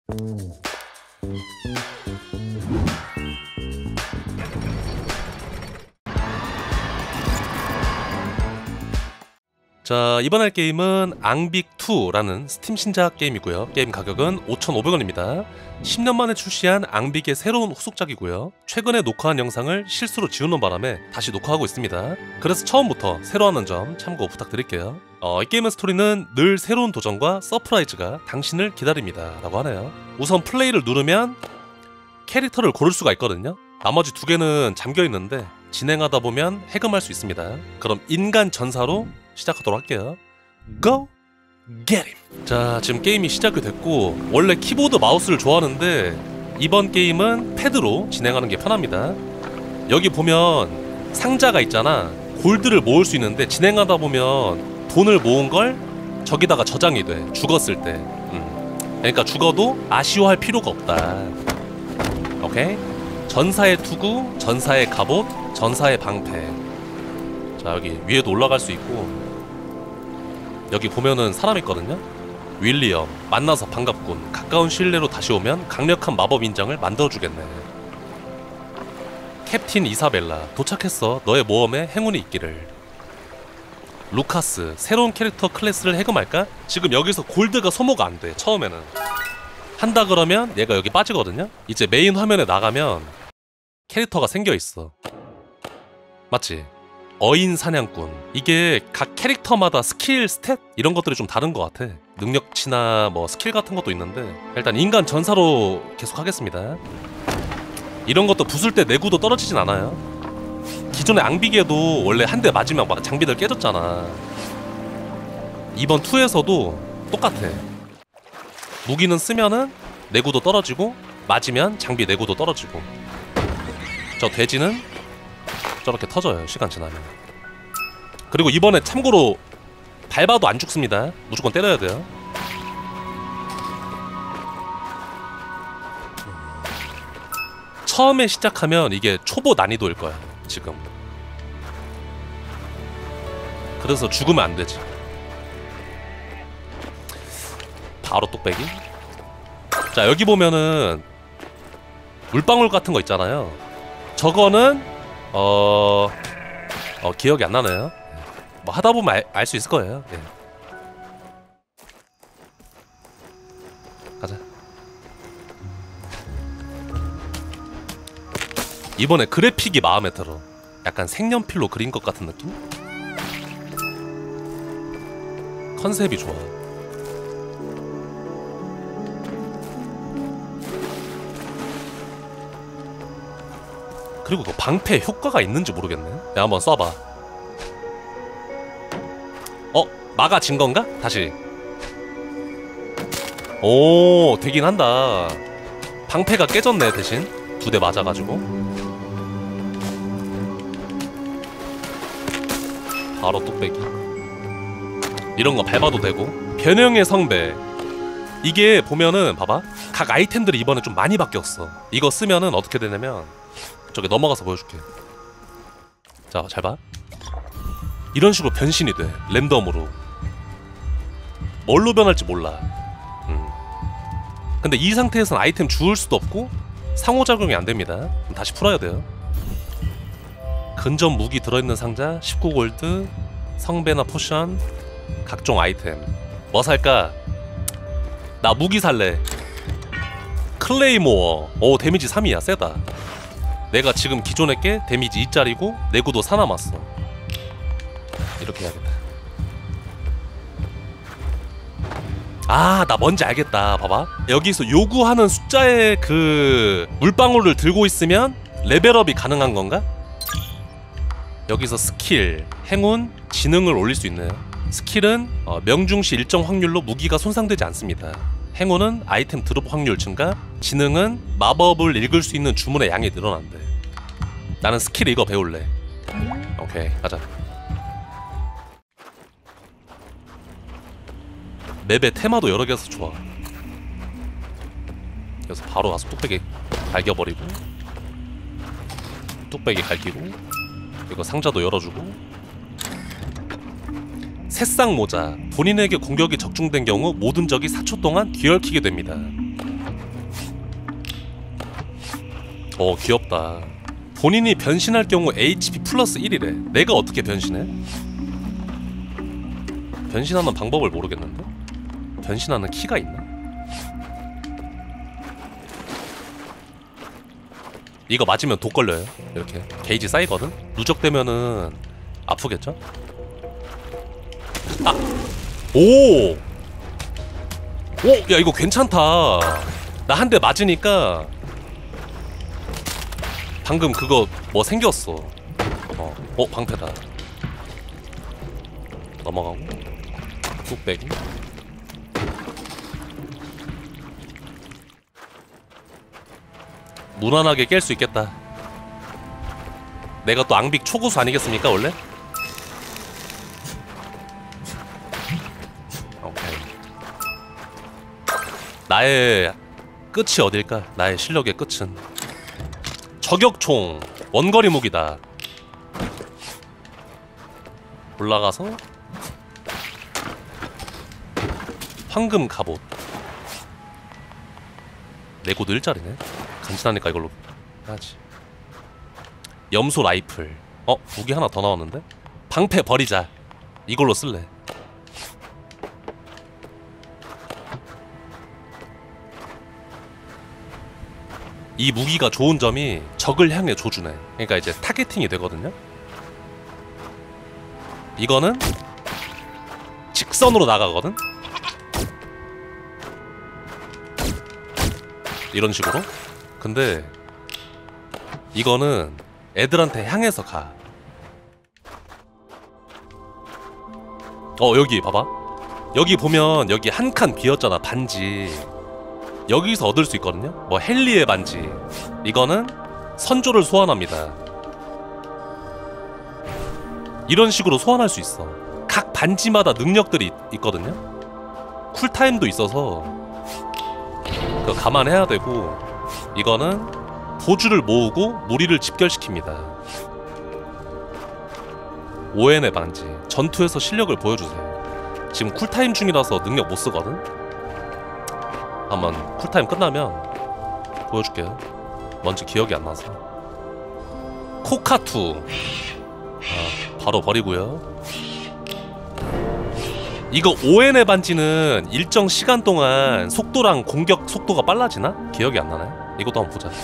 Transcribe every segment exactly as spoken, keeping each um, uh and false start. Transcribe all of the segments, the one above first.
자, 이번 할 게임은 앙빅이라는 스팀 신작 게임이고요. 게임 가격은 오천오백 원입니다. 십 년 만에 출시한 앙빅의 새로운 후속작이고요. 최근에 녹화한 영상을 실수로 지우는 바람에 다시 녹화하고 있습니다. 그래서 처음부터 새로 하는 점 참고 부탁드릴게요. 어, 이 게임의 스토리는 늘 새로운 도전과 서프라이즈가 당신을 기다립니다 라고 하네요. 우선 플레이를 누르면 캐릭터를 고를 수가 있거든요. 나머지 두 개는 잠겨있는데 진행하다 보면 해금할 수 있습니다. 그럼 인간 전사로 시작하도록 할게요. Go! Get him! 자, 지금 게임이 시작이 됐고 원래 키보드 마우스를 좋아하는데 이번 게임은 패드로 진행하는 게 편합니다. 여기 보면 상자가 있잖아. 골드를 모을 수 있는데 진행하다 보면 돈을 모은 걸 저기다가 저장이 돼. 죽었을 때. 음. 그러니까 죽어도 아쉬워할 필요가 없다. 오케이? 전사의 투구, 전사의 갑옷, 전사의 방패. 자, 여기 위에도 올라갈 수 있고 여기 보면은 사람 있거든요? 윌리엄, 만나서 반갑군. 가까운 시일내로 다시 오면 강력한 마법 인장을 만들어주겠네. 캡틴 이사벨라, 도착했어. 너의 모험에 행운이 있기를. 루카스, 새로운 캐릭터 클래스를 해금할까? 지금 여기서 골드가 소모가 안 돼, 처음에는. 한다 그러면 얘가 여기 빠지거든요? 이제 메인 화면에 나가면 캐릭터가 생겨있어. 맞지? 어인 사냥꾼. 이게 각 캐릭터마다 스킬, 스탯 이런 것들이 좀 다른 것 같아. 능력치나 뭐 스킬 같은 것도 있는데 일단 인간 전사로 계속 하겠습니다. 이런 것도 부술 때 내구도 떨어지진 않아요. 기존의 앙빅에도 원래 한 대 맞으면 막 장비들 깨졌잖아. 이번 이에서도 똑같아. 무기는 쓰면은 내구도 떨어지고 맞으면 장비 내구도 떨어지고. 저 돼지는 저렇게 터져요, 시간 지나면. 그리고 이번에 참고로 밟아도 안 죽습니다. 무조건 때려야 돼요. 처음에 시작하면 이게 초보 난이도일 거야, 지금. 그래서 죽으면 안 되지. 바로 뚝배기. 자, 여기 보면은 물방울 같은 거 있잖아요. 저거는 어... 어... 기억이 안 나네요. 뭐 하다보면 알 수 있을 거예요. 예. 가자. 이번에 그래픽이 마음에 들어. 약간 색연필로 그린 것 같은 느낌? 컨셉이 좋아. 그리고 그 방패 효과가 있는지 모르겠네. 내가 한번 쏴봐. 어? 막아진 건가? 다시. 오, 되긴 한다. 방패가 깨졌네, 대신. 두 대 맞아가지고. 바로 뚝배기. 이런 거 밟아도 되고. 변형의 성배. 이게 보면은 봐봐. 각 아이템들이 이번에 좀 많이 바뀌었어. 이거 쓰면은 어떻게 되냐면 저기 넘어가서 보여줄게. 자, 잘 봐. 이런 식으로 변신이 돼. 랜덤으로. 뭘로 변할지 몰라. 음. 근데 이 상태에서는 아이템 주울 수도 없고 상호작용이 안 됩니다. 그럼 다시 풀어야 돼요. 근접 무기 들어있는 상자, 십구 골드, 성배나 포션, 각종 아이템. 뭐 살까? 나 무기 살래. 클레이모어. 오, 데미지 삼이야. 세다. 내가 지금 기존에 게 데미지 이짜리고 내구도 사 남았어. 이렇게 해야겠다. 아, 나 뭔지 알겠다. 봐봐. 여기서 요구하는 숫자의 그 물방울을 들고 있으면 레벨업이 가능한 건가? 여기서 스킬, 행운, 지능을 올릴 수 있네요. 스킬은 어, 명중시 일정 확률로 무기가 손상되지 않습니다. 행운은 아이템 드롭 확률 증가, 지능은 마법을 읽을 수 있는 주문의 양이 늘어난대. 나는 스킬 이거 배울래. 오케이, 가자. 맵의 테마도 여러 개여서 좋아. 그래서 바로 가서 뚝배기 갈겨버리고, 뚝배기 갈기고, 이거 상자도 열어주고. 새싹 모자. 본인에게 공격이 적중된 경우 모든 적이 사 초 동안 뒤얽히게 됩니다. 어 귀엽다. 본인이 변신할 경우 에이치피 플러스 일이래. 내가 어떻게 변신해? 변신하는 방법을 모르겠는데? 변신하는 키가 있나? 이거 맞으면 독 걸려요. 이렇게 게이지 쌓이거든? 누적되면은 아프겠죠? 아! 오! 오! 야 이거 괜찮다. 나 한 대 맞으니까 방금 그거 뭐 생겼어. 어, 어 방패다. 넘어가고 뚝배기. 무난하게 깰 수 있겠다. 내가 또 앙빅 초고수 아니겠습니까 원래? 오케이. 나의 끝이 어딜까? 나의 실력의 끝은 저격총 원거리 무기다. 올라가서 황금 갑옷. 내고도 일자리네. 간지나니까 이걸로 해야지. 염소 라이플. 어? 무기 하나 더 나왔는데? 방패 버리자. 이걸로 쓸래. 이 무기가 좋은 점이 적을 향해 조준해. 그러니까 이제 타겟팅이 되거든요. 이거는 직선으로 나가거든? 이런 식으로. 근데 이거는 애들한테 향해서 가. 어 여기 봐봐. 여기 보면 여기 한 칸 비었잖아. 반지. 여기서 얻을 수 있거든요. 뭐 헨리의 반지. 이거는 선조를 소환합니다. 이런 식으로 소환할 수 있어. 각 반지마다 능력들이 있거든요. 쿨타임도 있어서 그거 감안해야 되고. 이거는 보주를 모으고 무리를 집결시킵니다. 오엔의 반지. 전투에서 실력을 보여주세요. 지금 쿨타임 중이라서 능력 못쓰거든. 한번 쿨타임 끝나면 보여줄게요. 뭔지 기억이 안 나서. 코카투. 아, 바로 버리고요. 이거 오엔의 반지는 일정 시간 동안 속도랑 공격 속도가 빨라지나? 기억이 안 나네. 이것도 한번 보자.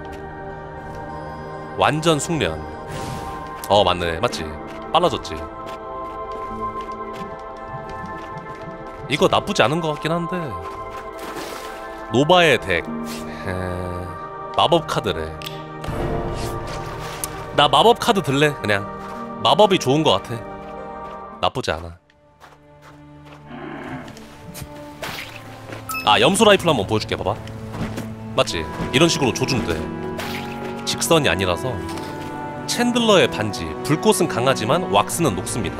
완전 숙련. 어 맞네. 맞지? 빨라졌지? 이거 나쁘지 않은 것 같긴 한데. 노바의 덱. 에... 마법 카드래. 나 마법 카드 들래. 그냥 마법이 좋은 것 같아. 나쁘지 않아. 아 염소 라이플 한번 보여줄게. 봐봐. 맞지? 이런 식으로 조준돼. 직선이 아니라서. 챈들러의 반지. 불꽃은 강하지만 왁스는 녹습니다.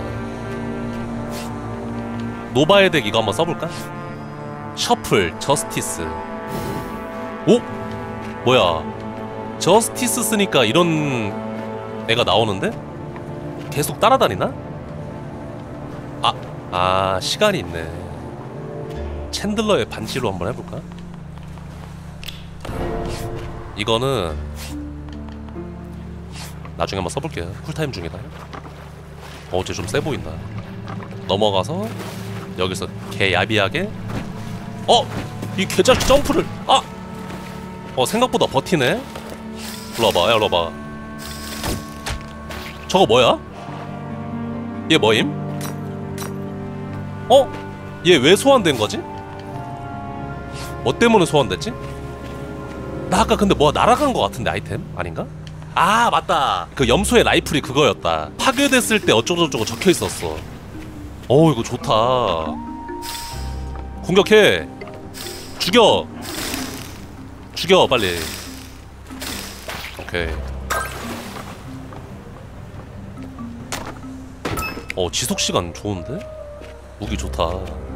노바의 덱 이거 한번 써볼까? 셔플, 저스티스. 오? 뭐야? 저스티스 쓰니까 이런 애가 나오는데? 계속 따라다니나? 아, 아 시간이 있네. 챈들러의 반지로 한번 해볼까? 이거는 나중에 한번 써볼게요. 쿨타임 중이다. 어쟤 좀 세보인다. 넘어가서 여기서 개 야비하게. 어! 이 개자식 점프를! 아! 어 생각보다 버티네? 일로 와봐. 야 일로 와봐. 저거 뭐야? 얘 뭐임? 어? 얘 왜 소환된 거지? 뭐 때문에 소환됐지? 나 아까 근데 뭐가 날아간 거 같은데 아이템? 아닌가? 아 맞다. 그 염소의 라이플이 그거였다. 파괴됐을 때 어쩌고저쩌고 적혀있었어. 어우 이거 좋다. 공격해. 죽여. 죽여 빨리. 오케이. 어 지속시간 좋은데? 무기 좋다.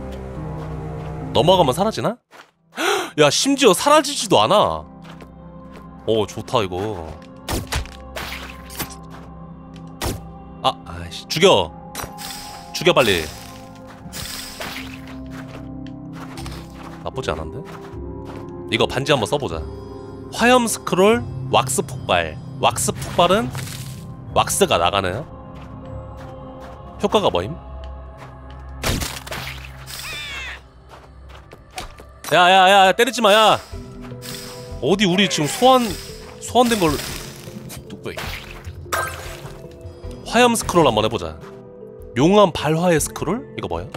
넘어가면 사라지나? 야 심지어 사라지지도 않아. 어 좋다 이거. 아 아이씨 죽여. 죽여 빨리. 나쁘지 않은데? 이거 반지 한번 써보자. 화염 스크롤, 왁스 폭발. 왁스 폭발은 왁스가 나가네요. 효과가 뭐임? 야야야 때리지마. 야 어디 우리 지금 소환 소환된 걸로. 화염 스크롤 한번 해보자. 용암 발화의 스크롤? 이거 뭐야?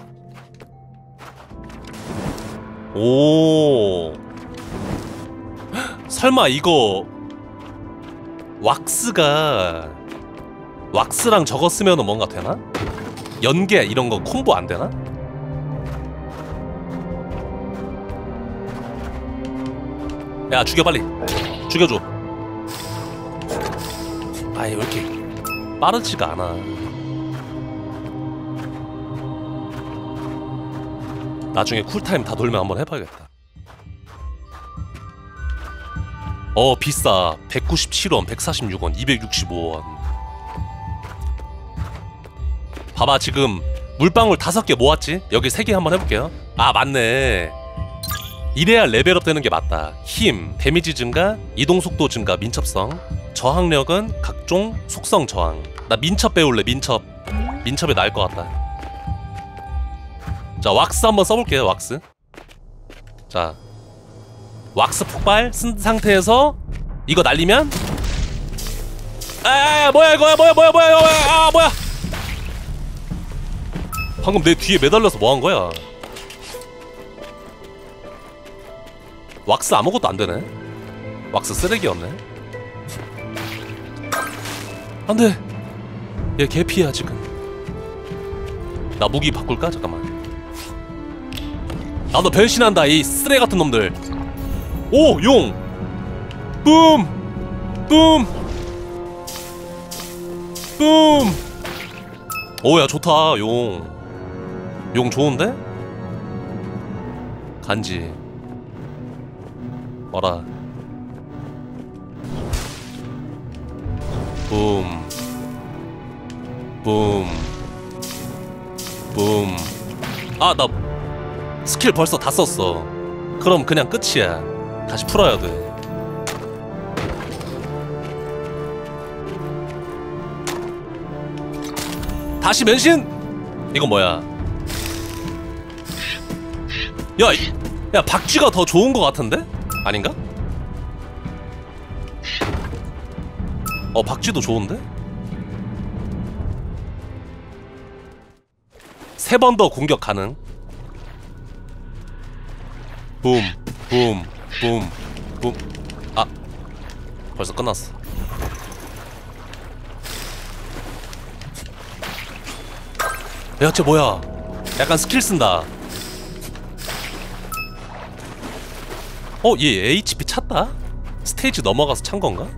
오 설마 이거 왁스가 왁스랑 저거 쓰면은 뭔가 되나? 연계 이런 거 콤보 안 되나? 야 죽여 빨리. 죽여줘. 아이 왜 이렇게 빠르지가 않아. 나중에 쿨타임 다 돌면 한번 해봐야겠다. 어 비싸. 백구십칠 원, 백사십육 원, 이백육십오 원. 봐봐 지금 물방울 다섯 개 모았지? 여기 세 개 한번 해볼게요. 아 맞네. 이래야 레벨업 되는 게 맞다. 힘, 데미지 증가, 이동 속도 증가, 민첩성. 저항력은 각종 속성 저항. 나 민첩 배울래. 민첩. 민첩이 나을 것 같다. 자 왁스 한번 써볼게요. 왁스. 자 왁스 폭발 쓴 상태에서 이거 날리면 아 뭐야 이거야 뭐야 뭐야 뭐야 뭐야 아 뭐야. 방금 내 뒤에 매달려서 뭐 한 거야? 왁스 아무것도 안 되네. 왁스 쓰레기였네. 안 돼. 얘 개피야 지금. 나 무기 바꿀까? 잠깐만. 나도 변신한다 이 쓰레 같은 놈들. 오! 용! 뿜! 뿜! 뿜! 오야 좋다 용. 용 좋은데? 간지 어라. 붐 붐 붐. 아 나 스킬 벌써 다 썼어. 그럼 그냥 끝이야. 다시 풀어야 돼. 다시 변신! 이건 뭐야? 야, 이, 야 박쥐가 더 좋은 거 같은데? 아닌가? 어 박쥐도 좋은데? 세 번 더 공격 가능. 붐, 붐, 붐, 붐. 아, 벌써 끝났어. 야, 쟤 뭐야? 약간 스킬 쓴다. 어, 얘 에이치피 찼다? 스테이지 넘어가서 찬 건가?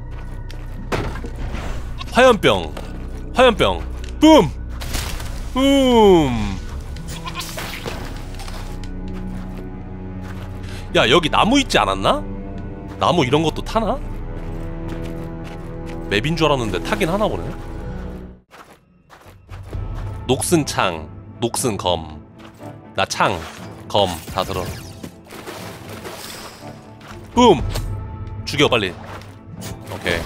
화염병, 화염병, 붐, 붐. 야 여기 나무 있지 않았나? 나무 이런 것도 타나? 맵인 줄 알았는데 타긴 하나 보네. 녹슨 창, 녹슨 검. 나 창, 검 다 들어. 붐! 죽여 빨리. 오케이.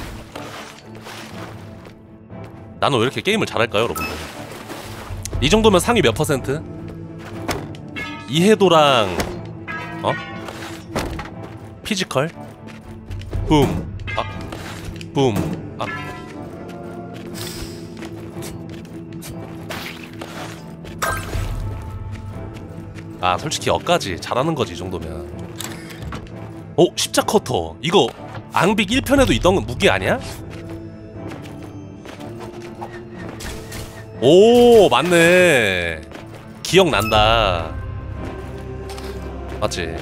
나는 왜 이렇게 게임을 잘할까요 여러분들? 이 정도면 상위 몇 퍼센트? 이해도랑 어? 피지컬? 붐! 아! 붐! 아! 아 솔직히 여기까지 잘하는 거지 이 정도면. 오! 십자커터! 이거 앙빅 일 편에도 있던 무기 아니야? 오 맞네. 기억난다. 맞지?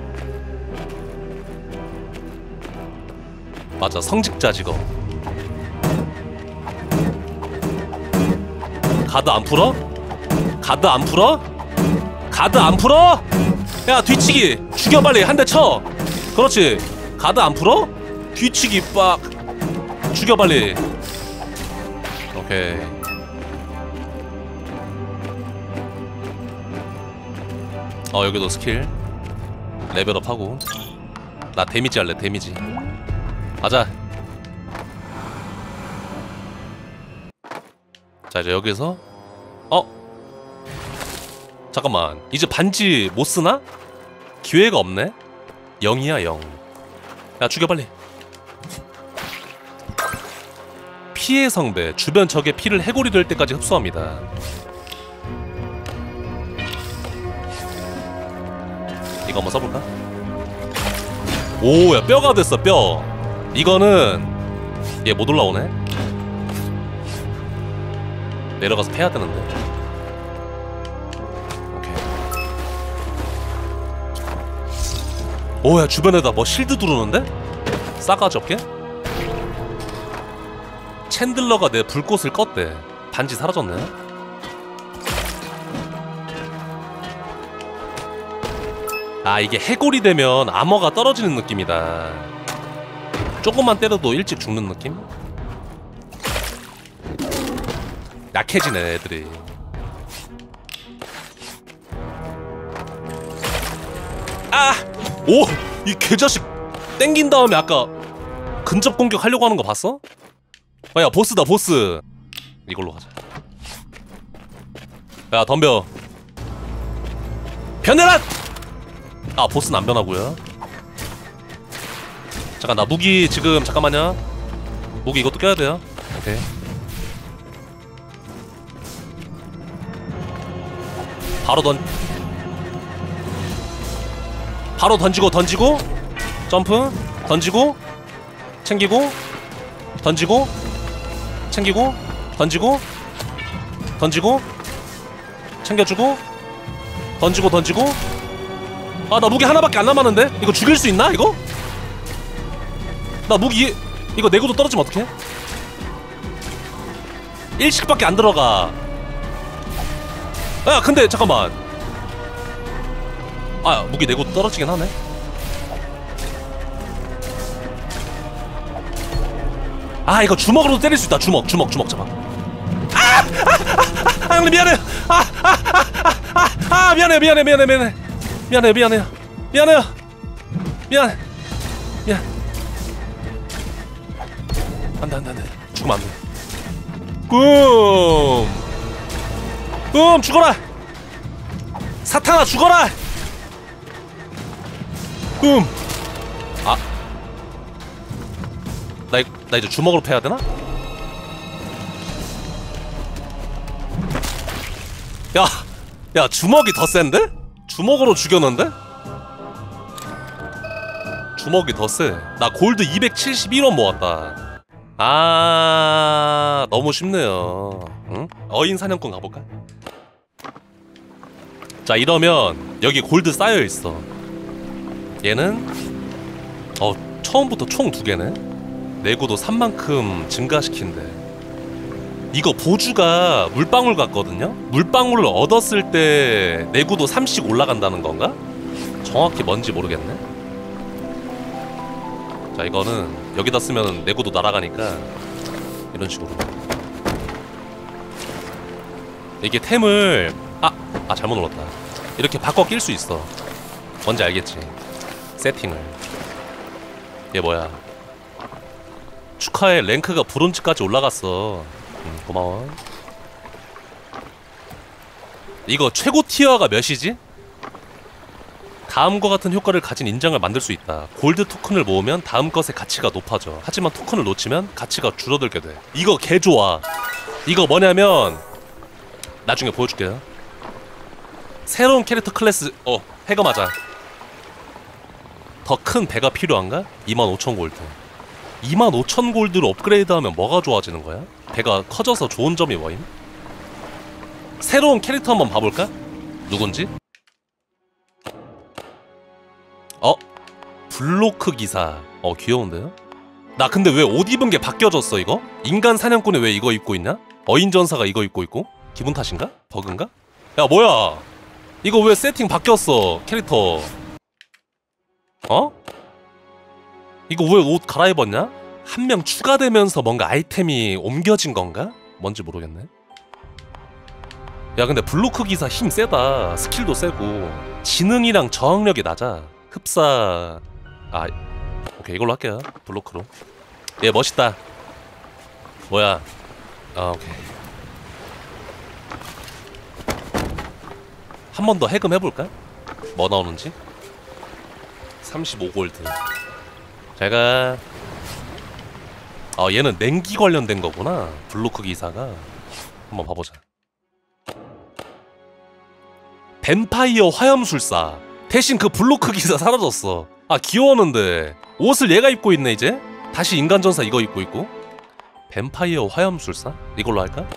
맞아 성직자 직업. 가드 안 풀어? 가드 안 풀어? 가드 안 풀어? 야 뒤치기 죽여 빨리 한 대 쳐. 그렇지. 가드 안 풀어? 뒤치기 빡 죽여 빨리. 오케이. 어 여기도 스킬 레벨업하고. 나 데미지 할래. 데미지. 가자. 자 이제 여기서 어? 잠깐만 이제 반지 못쓰나? 기회가 없네? 영이야 영. 야 죽여 빨리. 피해 성배. 주변 적의 피를 해골이 될 때까지 흡수합니다. 이거 한번 써볼까? 오 야 뼈가 됐어 뼈. 이거는 얘 못 올라오네. 내려가서 패야 되는데. 오케이. 오야 주변에다 뭐 실드 두르는데? 싸가지 없게? 챈들러가 내 불꽃을 껐대. 반지 사라졌네. 아 이게 해골이 되면 아머가 떨어지는 느낌이다. 조금만 때려도 일찍 죽는 느낌? 약해지네 애들이. 아! 오! 이 개자식 땡긴 다음에 아까 근접 공격 하려고 하는 거 봤어? 아, 야 보스다 보스. 이걸로 가자. 야 덤벼. 변해라! 아 보스는 안 변하고요. 잠깐 나 무기 지금 잠깐만요. 무기 이것도 껴야 돼요. 오케이. 바로 던 바로 던지고 던지고 점프 던지고 챙기고 던지고 챙기고 던지고 던지고 챙겨주고 던지고 던지고. 아 나 무기 하나밖에 안 남았는데? 이거 죽일 수 있나 이거? 나 무기 이거 내구도 떨어지면 어떡해? 일식밖에 안 들어가. 야 근데 잠깐만. 아 무기 내구도 떨어지긴 하네. 아 이거 주먹으로도 때릴 수 있다. 주먹 주먹 주먹 잡아. 아! 아! 아! 아 형님 미안해요. 아! 아! 아! 아! 아! 미안해요 미안해 미안해 미안해 미안해요 미안해요 미안해요 미안 미안. 안돼 안돼 안돼. 죽으면 안돼. 뿜! 뿜! 죽어라! 사탄아 죽어라! 뿜! 아. 나, 나 이제 주먹으로 패야 되나? 야! 야 주먹이 더 센데? 주먹으로 죽였는데? 주먹이 더 세. 나 골드 이백칠십일 원 모았다. 아 너무 쉽네요. 응? 어인 사냥꾼 가볼까? 자 이러면 여기 골드 쌓여있어. 얘는 어 처음부터 총 두 개네? 내구도 삼만큼 증가시킨대. 이거 보주가 물방울 같거든요? 물방울을 얻었을 때 내구도 삼씩 올라간다는 건가? 정확히 뭔지 모르겠네. 자 이거는 여기다 쓰면 내구도 날아가니까 이런 식으로. 이게 템을 아! 아 잘못 눌렀다. 이렇게 바꿔 낄 수 있어. 뭔지 알겠지? 세팅을. 얘 뭐야? 축하해 랭크가 브론즈까지 올라갔어. 음, 고마워. 이거 최고 티어가 몇이지? 다음과 같은 효과를 가진 인장을 만들 수 있다. 골드 토큰을 모으면 다음 것의 가치가 높아져. 하지만 토큰을 놓치면 가치가 줄어들게 돼. 이거 개 좋아. 이거 뭐냐면 나중에 보여줄게요. 새로운 캐릭터 클래스. 어 해가 맞아. 더 큰 배가 필요한가? 이만 오천 골드. 이만 오천 골드로 업그레이드하면 뭐가 좋아지는 거야? 배가 커져서 좋은 점이 뭐임? 새로운 캐릭터 한번 봐볼까? 누군지? 어? 블로크 기사. 어 귀여운데요? 나 근데 왜 옷 입은 게 바뀌어졌어 이거? 인간 사냥꾼이 왜 이거 입고 있냐? 어인전사가 이거 입고 있고? 기분 탓인가? 버그인가? 야 뭐야 이거 왜 세팅 바뀌었어 캐릭터. 어? 이거 왜 옷 갈아입었냐? 한 명 추가되면서 뭔가 아이템이 옮겨진 건가? 뭔지 모르겠네. 야 근데 블로크 기사 힘 세다. 스킬도 세고 지능이랑 저항력이 낮아. 흡사 아 오케이 이걸로 할게요. 블로크로. 얘 멋있다. 뭐야. 아 오케이 한 번 더 해금 해볼까? 뭐 나오는지. 삼십오 골드. 제가 아 얘는 냉기 관련된 거구나. 블로크 기사가. 한번 봐보자. 뱀파이어 화염술사. 대신 그 블로크 기사 사라졌어. 아 귀여웠는데 옷을 얘가 입고 있네 이제. 다시 인간전사 이거 입고 있고. 뱀파이어 화염술사? 이걸로 할까?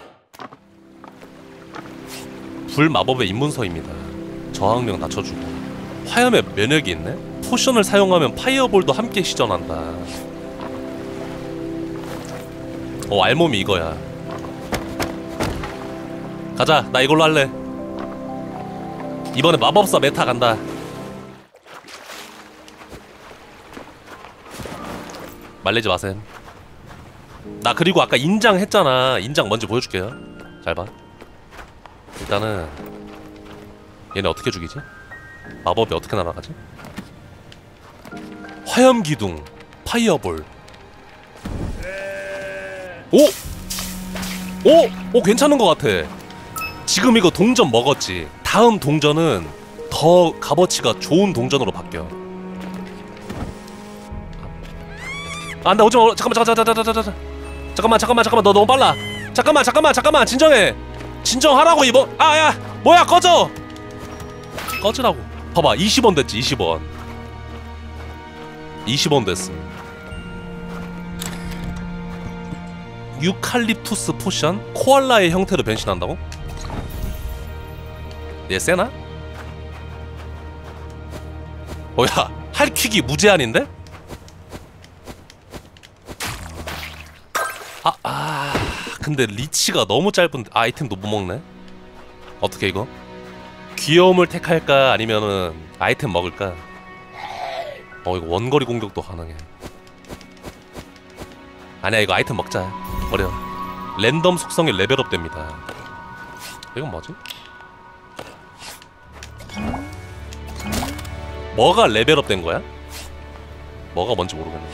불마법의 입문서입니다. 저항력 낮춰주고 화염의 면역이 있네? 포션을 사용하면 파이어볼도 함께 시전한다. 어 알몸이 이거야. 가자 나 이걸로 할래. 이번에 마법사 메타 간다. 말리지 마셈. 나 그리고 아까 인장 했잖아. 인장 먼저 보여줄게요. 잘봐. 일단은 얘네 어떻게 죽이지? 마법이 어떻게 날아가지? 화염기둥 파이어볼. 오! 오! 오 괜찮은 것 같아. 지금 이거 동전 먹었지. 다음 동전은 더 값어치가 좋은 동전으로 바뀌어. 아, 안돼 오지마. 잠깐만 잠깐만 잠깐만 잠깐만 잠깐만 잠깐만 잠깐만 너 너무 빨라. 잠깐만 잠깐만 잠깐만 진정해. 진정하라고 이번. 아야 뭐야 꺼져. 꺼지라고. 봐봐 이십 원 됐지. 이십 원 이십 원 됐음. 유칼립투스 포션 코알라의 형태로 변신한다고? 얘 세나? 뭐야 할퀴기 무제한인데? 아, 아 근데 리치가 너무 짧은데 아이템도 못 먹네? 어떻게 이거? 귀여움을 택할까 아니면은 아이템 먹을까? 어 이거 원거리 공격도 가능해. 아니야 이거 아이템 먹자. 버려. 랜덤 속성이 레벨업 됩니다. 이건 뭐지? 뭐가 레벨업 된 거야? 뭐가 뭔지 모르겠는데.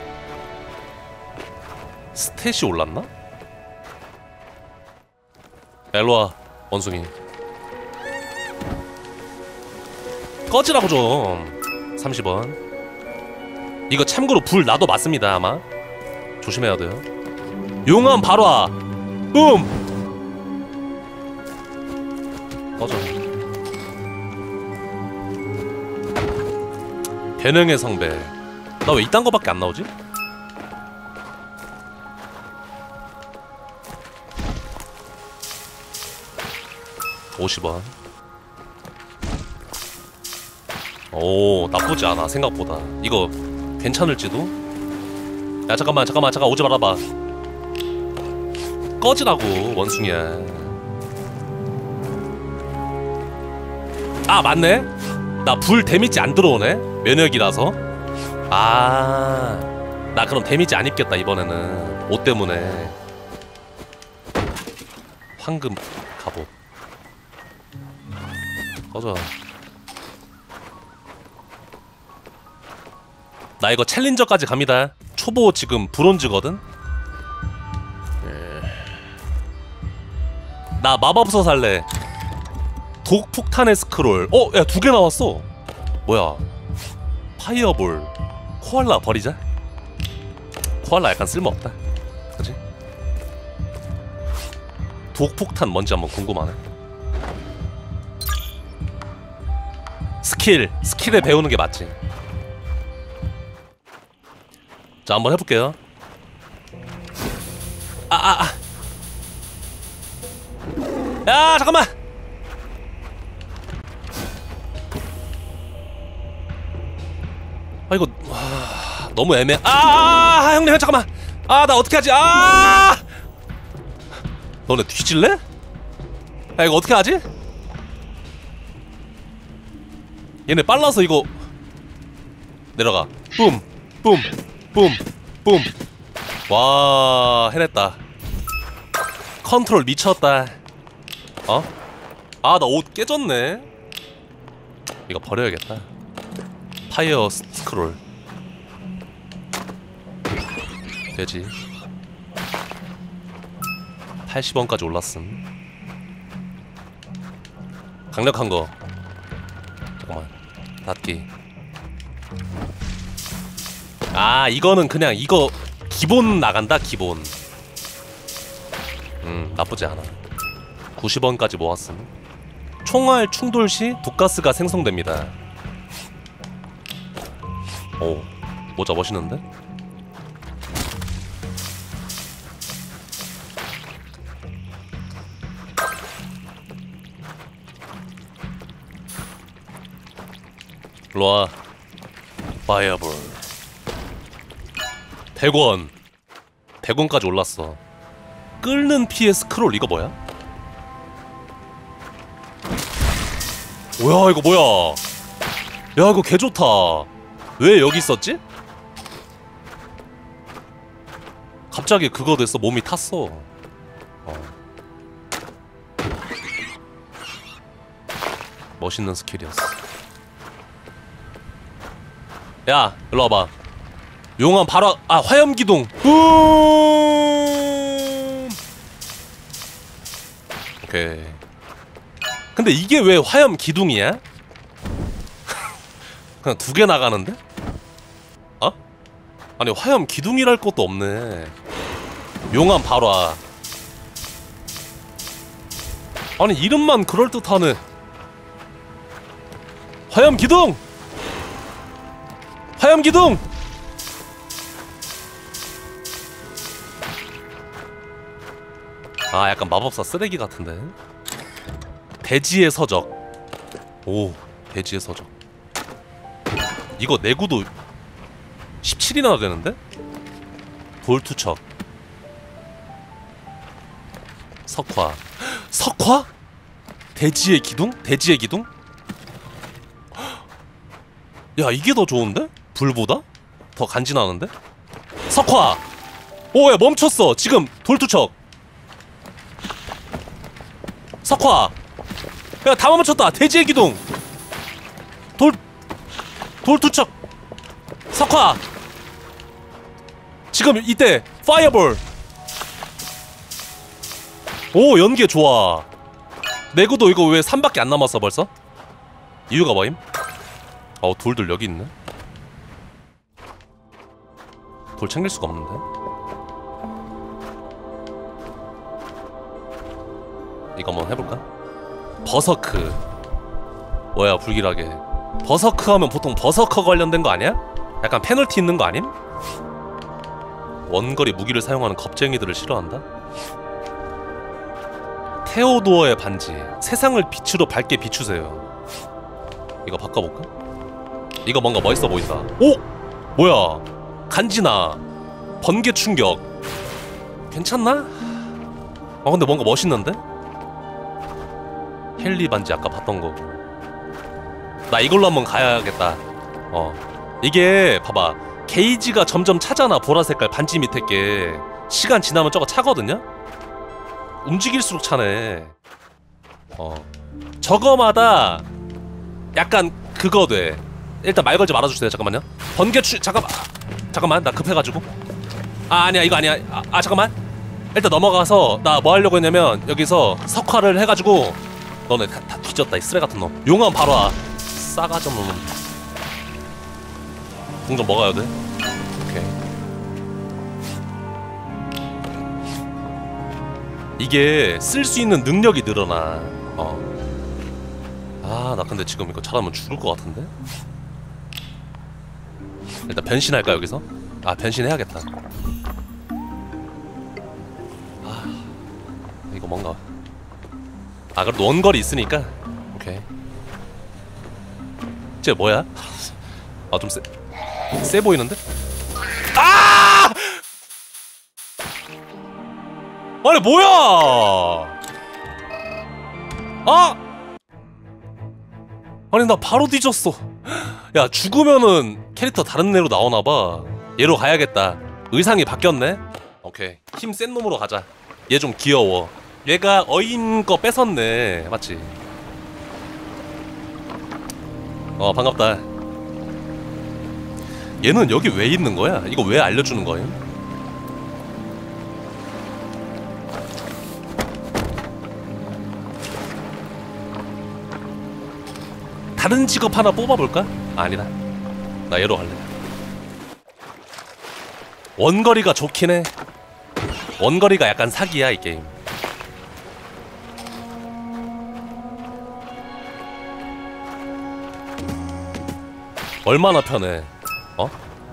스탯이 올랐나? 일로와 원숭이. 꺼지라고 좀. 삼십 원. 이거 참고로 불 나도 맞습니다 아마. 조심해야 돼요. 용암 발화. 뿜. 꺼져. 변형의 성배. 나 왜 이딴 거밖에 안 나오지? 오십 원. 오 나쁘지 않아 생각보다. 이거 괜찮을지도? 야 잠깐만 잠깐만 잠깐 오지 말아봐. 꺼지라고 원숭이야. 아 맞네? 나 불 데미지 안 들어오네? 면역이라서. 아 나 그럼 데미지 안 입겠다 이번에는. 옷 때문에. 황금 갑옷. 꺼져. 나 이거 챌린저까지 갑니다. 초보 지금 브론즈거든? 나 마법서 살래. 독폭탄의 스크롤. 어? 야 두 개 나왔어. 뭐야 파이어볼. 코알라 버리자. 코알라 약간 쓸모없다 그치? 독폭탄 뭔지 한번 궁금하네. 스킬 스킬에 배우는 게 맞지. 자 한번 해볼게요. 아아아 아, 아. 야 잠깐만. 아 이거 와, 너무 애매해. 아, 아 형님 잠깐만. 아 나 어떻게 하지? 아 너네 뒤질래? 야 이거 어떻게 하지? 얘네 빨라서 이거 내려가. 뿜 뿜 뿜 뿜. 와 해냈다. 컨트롤 미쳤다. 어? 아 나 옷 깨졌네. 이거 버려야겠다. 파이어 스크롤. 돼지. 팔십 원까지 올랐음. 강력한 거. 잠깐만. 닫기. 아, 이거는 그냥 이거 기본 나간다, 기본. 음, 나쁘지 않아. 구십 원까지 모았음. 총알 충돌 시 독가스가 생성됩니다. 오, 모자 멋있는데? 일로와. 파이어볼. 백 원. 백 원까지 올랐어. 끓는 피해 스크롤. 이거 뭐야? 뭐야 이거 뭐야. 야 이거 개좋다. 왜 여기 있었지? 갑자기 그거 됐어. 몸이 탔어. 어. 멋있는 스킬이었어. 야 일로 와봐. 용암 바로. 아 화염기둥. 뿜. 오케이. 근데 이게 왜 화염기둥이야? 그냥 두 개 나가는데? 어? 아니 화염기둥이랄 것도 없네. 용암 발화. 아니 이름만 그럴듯하네. 화염기둥! 화염기둥! 아 약간 마법사 쓰레기 같은데. 대지의 서적. 오 대지의 서적. 이거 내구도 십칠이나 되는데? 돌투척. 석화. 석화? 대지의 기둥? 대지의 기둥? 야 이게 더 좋은데? 불보다? 더 간지나는데? 석화! 오 야 멈췄어. 지금 돌투척. 석화! 야 다 멈췄다. 대지의 기둥. 돌 돌투척. 석화. 지금 이때 파이어볼. 오 연계 좋아. 내구도 이거 왜 삼밖에 안 남았어 벌써? 이유가 뭐임? 어 돌들 여기 있네. 돌 챙길 수가 없는데. 이거 한번 해볼까? 버서크. 뭐야 불길하게. 버서크 하면 보통 버서커 관련된 거 아니야? 약간 페널티 있는 거 아님? 원거리 무기를 사용하는 겁쟁이들을 싫어한다? 테오도어의 반지. 세상을 빛으로 밝게 비추세요. 이거 바꿔볼까? 이거 뭔가 멋있어 보인다. 오! 뭐야 간지나. 번개 충격. 괜찮나? 아 근데 뭔가 멋있는데? 헨리 반지 아까 봤던 거고. 나 이걸로 한번 가야겠다. 어 이게 봐봐 게이지가 점점 차잖아. 보라색깔 반지 밑에 게. 시간 지나면 저거 차거든요? 움직일수록 차네. 어 저거마다 약간 그거 돼. 일단 말 걸지 말아주세요. 잠깐만요. 번개 추.. 잠깐만. 잠깐만 나 급해가지고. 아 아니야 이거 아니야. 아, 아 잠깐만. 일단 넘어가서 나 뭐 하려고 했냐면 여기서 석화를 해가지고. 너네 다, 다 뒤졌다 이 쓰레 같은 놈. 용암 바로 와. 싸가지 없는 놈. 궁 좀 먹어야 돼. 오케이. 이게 쓸 수 있는 능력이 늘어나. 어. 아 나 근데 지금 이거 잘하면 죽을 것 같은데? 일단 변신할까 여기서? 아 변신해야겠다. 아 이거 뭔가. 아 그래도 원거리 있으니까. 오케이. 쟤 뭐야? 아 좀 세.. 세 보이는데? 아! 아니 뭐야! 아! 아니 나 바로 뒤졌어. 야 죽으면은 캐릭터 다른 애로 나오나봐. 얘로 가야겠다. 의상이 바뀌었네? 오케이 힘 센 놈으로 가자. 얘 좀 귀여워. 얘가 어인 거 뺏었네. 맞지? 어 반갑다. 얘는 여기 왜 있는 거야? 이거 왜 알려주는 거임? 다른 직업 하나 뽑아볼까? 아, 아니다. 나 얘로 갈래. 원거리가 좋긴 해. 원거리가 약간 사기야 이 게임. 얼마나 편해. 어?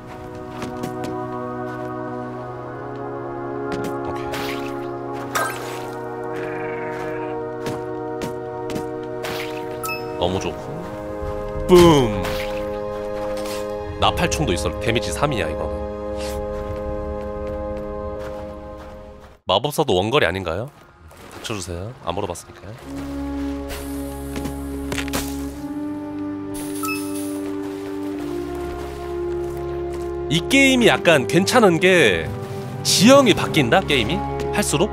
오케이. 너무 좋고. 뿜. 나팔총도 있어. 데미지 삼이야 이거는. 마법사도 원거리 아닌가요? 닥쳐주세요. 안 물어봤으니까요. 이 게임이 약간 괜찮은 게 지형이 바뀐다? 게임이? 할수록?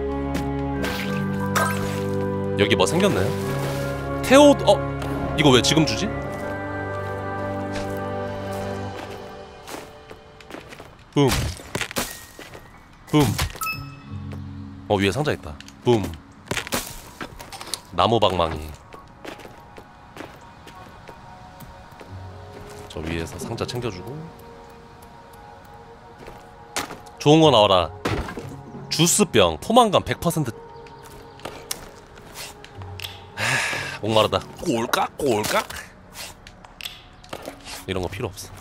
여기 뭐 생겼나요? 테오... 어? 이거 왜 지금 주지? 붐. 붐. 어, 위에 상자 있다. 붐. 나무 방망이. 저 위에서 상자 챙겨주고. 좋은 거 나와라. 주스병. 포만감 백 퍼센트. 하, 목마르다. 꼴깍 꼴깍. 이런 거 필요 없어.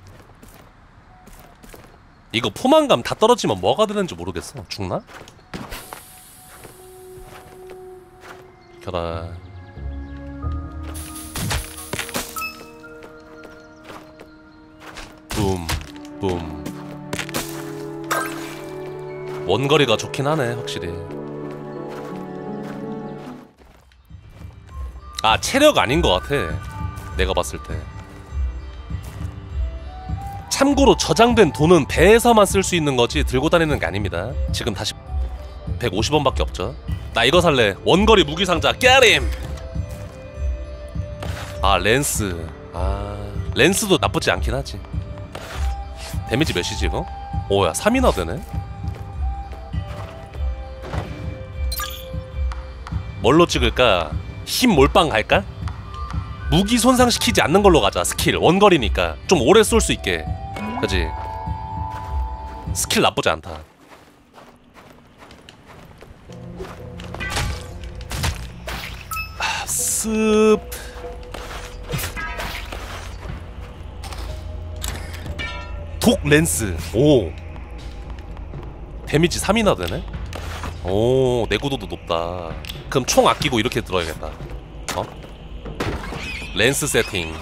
이거 포만감 다 떨어지면 뭐가 되는지 모르겠어. 죽나? 비켜라. 붐, 붐. 원거리가 좋긴 하네, 확실히. 아, 체력 아닌 것 같아. 내가 봤을 때. 참고로 저장된 돈은 배에서만 쓸 수 있는 거지 들고 다니는 게 아닙니다. 지금 다시 백오십 원밖에 없죠. 나 이거 살래. 원거리 무기상자 깨림. 아, 랜스. 아, 랜스도 나쁘지 않긴 하지. 데미지 몇이지 이거? 오야 삼이나 되네. 뭘로 찍을까? 힘 몰빵 갈까? 무기 손상시키지 않는 걸로 가자. 스킬 원거리니까 좀 오래 쏠 수 있게. 그치? 스킬 나쁘지 않다. 아, 습. 독 랜스. 오. 데미지 삼이나 되네? 오, 내구도도 높다. 그럼 총 아끼고 이렇게 들어야겠다. 어? 랜스 세팅.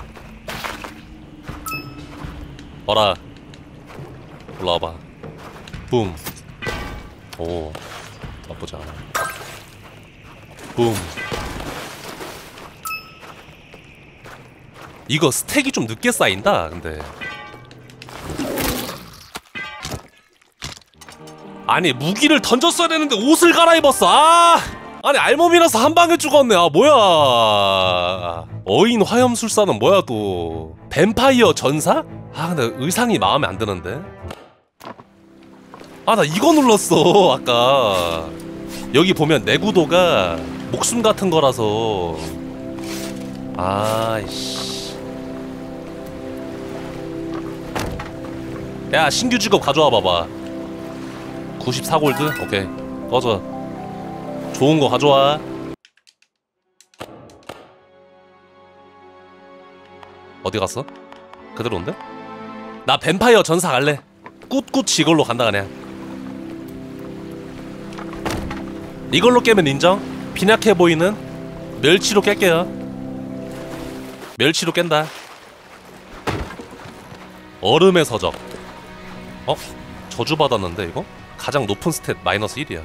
어라. 올라와봐. 붐. 오, 나쁘지 않아. 붐. 이거 스택이 좀 늦게 쌓인다 근데. 아니 무기를 던졌어야 되는데 옷을 갈아입었어. 아! 아니 알몸이라서 한 방에 죽었네. 아 뭐야. 어인 화염술사는 뭐야 또. 뱀파이어 전사? 아 근데 의상이 마음에 안 드는데. 아 나 이거 눌렀어 아까. 여기 보면 내구도가 목숨 같은 거라서. 아이씨. 야 신규 직업 가져와 봐봐. 구십사 골드? 오케이 꺼져. 좋은 거 가져와. 어디 갔어? 그대로인데? 나 뱀파이어 전사 갈래. 꿋꿋이 이걸로 간다 그냥. 이걸로 깨면 인정. 빈약해 보이는 멸치로 깰게요. 멸치로 깬다. 얼음의 서적. 어? 저주받았는데 이거? 가장 높은 스탯 마이너스 일이야.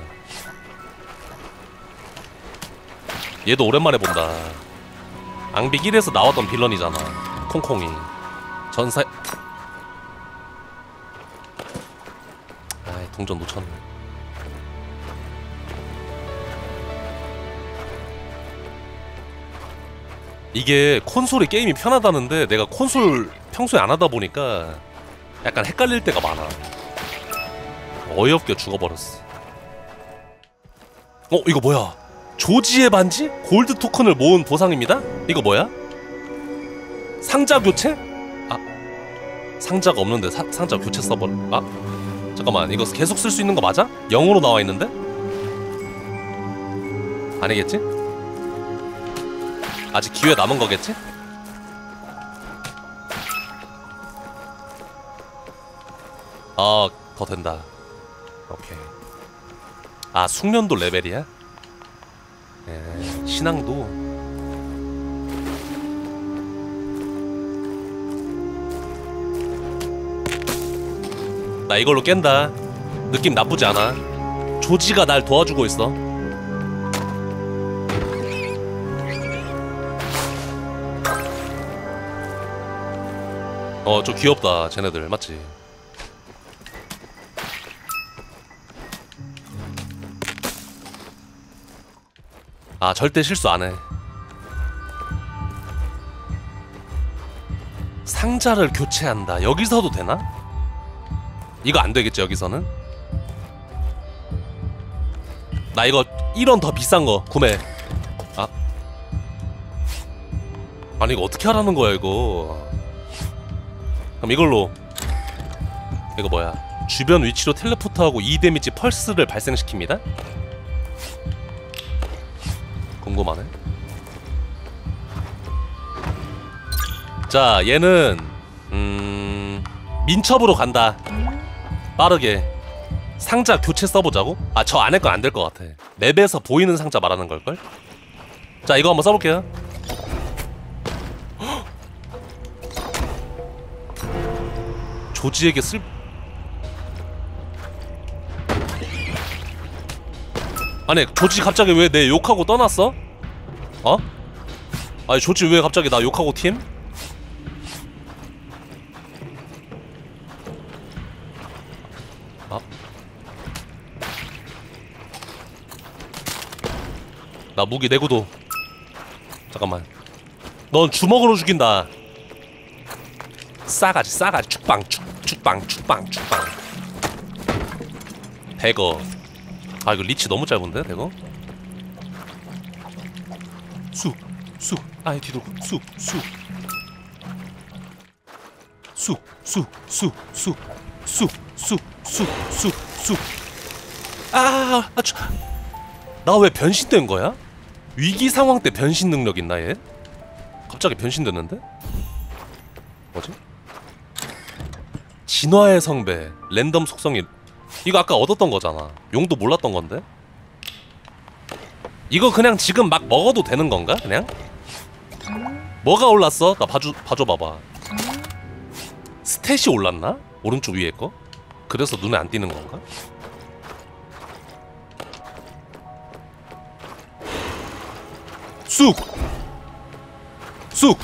얘도 오랜만에 본다. 앙빅 일에서 나왔던 빌런이잖아. 콩콩이. 전사... 아이 동전 놓쳤네. 이게 콘솔이 게임이 편하다는데 내가 콘솔 평소에 안 하다 보니까 약간 헷갈릴 때가 많아. 어이없게 죽어버렸어. 어? 이거 뭐야? 조지의 반지? 골드 토큰을 모은 보상입니다? 이거 뭐야? 상자 교체? 아 상자가 없는데 사, 상자 교체 서버. 아 잠깐만, 이거 계속 쓸 수 있는 거 맞아? 영어로 나와 있는데? 아니겠지? 아직 기회 남은 거겠지? 아, 더 된다. 오케이. 아, 숙련도 레벨이야? 예, 신앙도. 나 이걸로 깬다. 느낌 나쁘지 않아. 조지가 날 도와주고 있어. 어, 좀 귀엽다, 쟤네들. 맞지? 아, 절대 실수 안 해. 상자를 교체한다. 여기서도 되나? 이거 안 되겠지, 여기서는? 나 이거 일 원 더 비싼 거 구매. 아. 아니, 이거 어떻게 하라는 거야, 이거. 그럼 이걸로. 이거 뭐야? 주변 위치로 텔레포트하고 이 데미지 펄스를 발생시킵니다? 궁금하네. 자, 얘는 음... 민첩으로 간다. 빠르게 상자 교체 써보자고? 아, 저 안에 건 안 될 것 같아. 맵에서 보이는 상자 말하는 걸걸? 자, 이거 한번 써볼게요. 헉! 조지에게 쓸... 아니, 조지 갑자기 왜 내 욕하고 떠났어? 어? 아니, 조지 왜 갑자기 나 욕하고 팀? 어? 나 무기 내구도. 잠깐만. 넌 주먹으로 죽인다. 싸가지 싸가지 축빵 축 축빵 축빵 축빵. 대거. 아, 이거 리치 너무 짧은데, 대거? 쑥, 쑥, 아예 뒤돌고, 쑥, 쑥. 쑥, 쑥, 쑥, 쑥, 쑥, 쑥, 쑥, 쑥, 쑥. 아, 아, 저... 나 왜 변신된 거야? 위기 상황 때 변신 능력 있나, 얘? 갑자기 변신됐는데? 뭐지? 진화의 성배, 랜덤 속성이. 이거 아까 얻었던 거잖아. 용도 몰랐던 건데? 이거 그냥 지금 막 먹어도 되는 건가? 그냥? 뭐가 올랐어? 나 봐줘, 봐줘 봐봐. 스탯이 올랐나? 오른쪽 위에 거? 그래서 눈에 안 띄는 건가? 쑥! 쑥!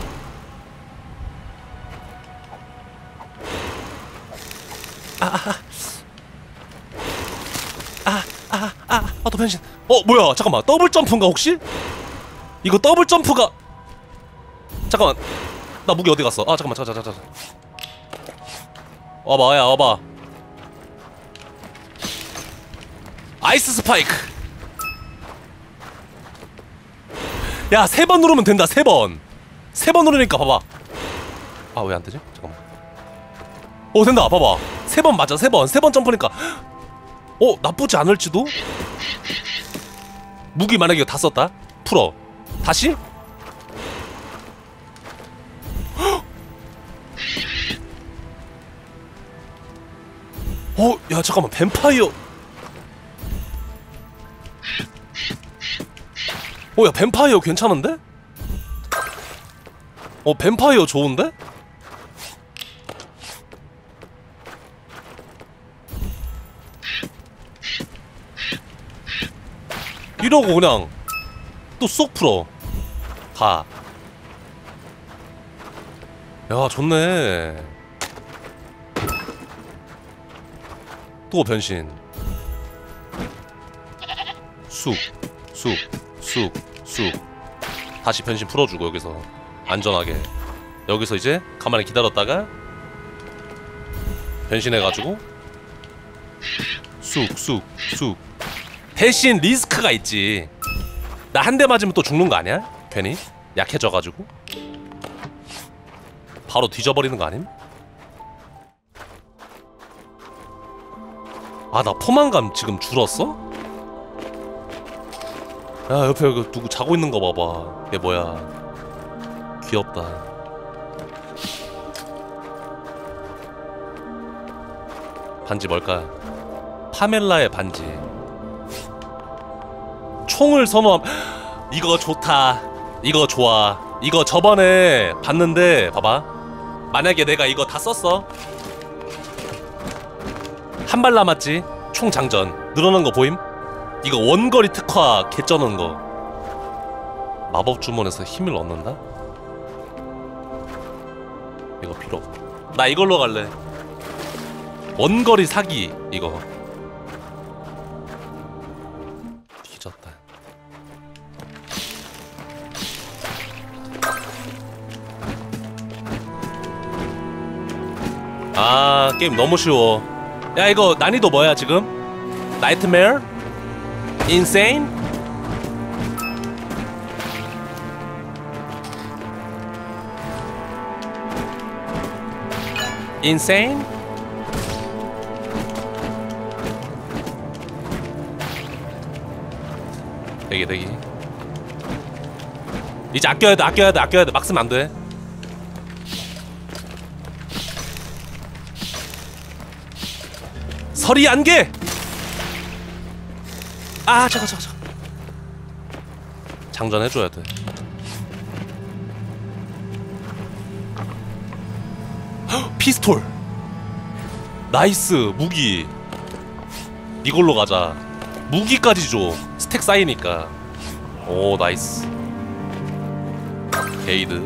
아, 아, 아, 아, 아, 아, 또 변신. 어, 뭐야? 잠깐만. 더블 점프인가 혹시? 이거 더블 점프가. 잠깐만. 나 무기 어디 갔어? 아, 잠깐만. 잠깐, 잠깐, 잠깐. 와봐, 야, 와봐. 아이스 스파이크. 야, 세 번 누르면 된다. 세 번. 세 번 누르니까 봐봐. 아, 왜 안 되지? 잠깐만. 오, 된다. 봐봐. 세 번 맞아. 세 번. 세 번 점프니까. 어, 나쁘지 않을지도? 무기 만약에 다 썼다? 풀어. 다시? 어, 야, 잠깐만. 뱀파이어. 어, 야, 뱀파이어 괜찮은데? 어, 뱀파이어 좋은데? 이러고 그냥 또 쏙 풀어. 가. 야, 좋네. 또 변신. 쑥, 쑥, 쑥, 쑥. 다시 변신 풀어주고 여기서 안전하게. 여기서 이제 가만히 기다렸다가 변신해가지고 쑥, 쑥, 쑥. 대신 리스크가 있지. 나 한 대 맞으면 또 죽는 거 아니야? 괜히 약해져가지고. 바로 뒤져버리는 거 아님? 아, 나 포만감 지금 줄었어? 야, 옆에 그 누구 자고 있는 거 봐봐. 얘 뭐야. 귀엽다. 반지 뭘까? 파멜라의 반지. 총을 선호함. 이거 좋다. 이거 좋아. 이거 저번에 봤는데 봐봐. 만약에 내가 이거 다 썼어. 한 발 남았지. 총 장전 늘어난 거 보임? 이거 원거리 특화 개쩌는 거. 마법 주문에서 힘을 얻는다? 이거 필요 없고. 나 이걸로 갈래. 원거리 사기. 이거 뒤졌다. 아, 게임 너무 쉬워. 야, 이거 난이도 뭐야 지금? 나이트메어? 인세인? 인세인? 대기 대기. 이제 아껴야 돼 아껴야 돼 아껴야 돼. 막 쓰면 안 돼. 서리 안개! 아, 잠깐, 잠깐, 잠깐. 장전해줘야 돼. 헉, 피스톨! 나이스, 무기. 이걸로 가자. 무기까지 줘. 스택 쌓이니까. 오, 나이스. 게이드.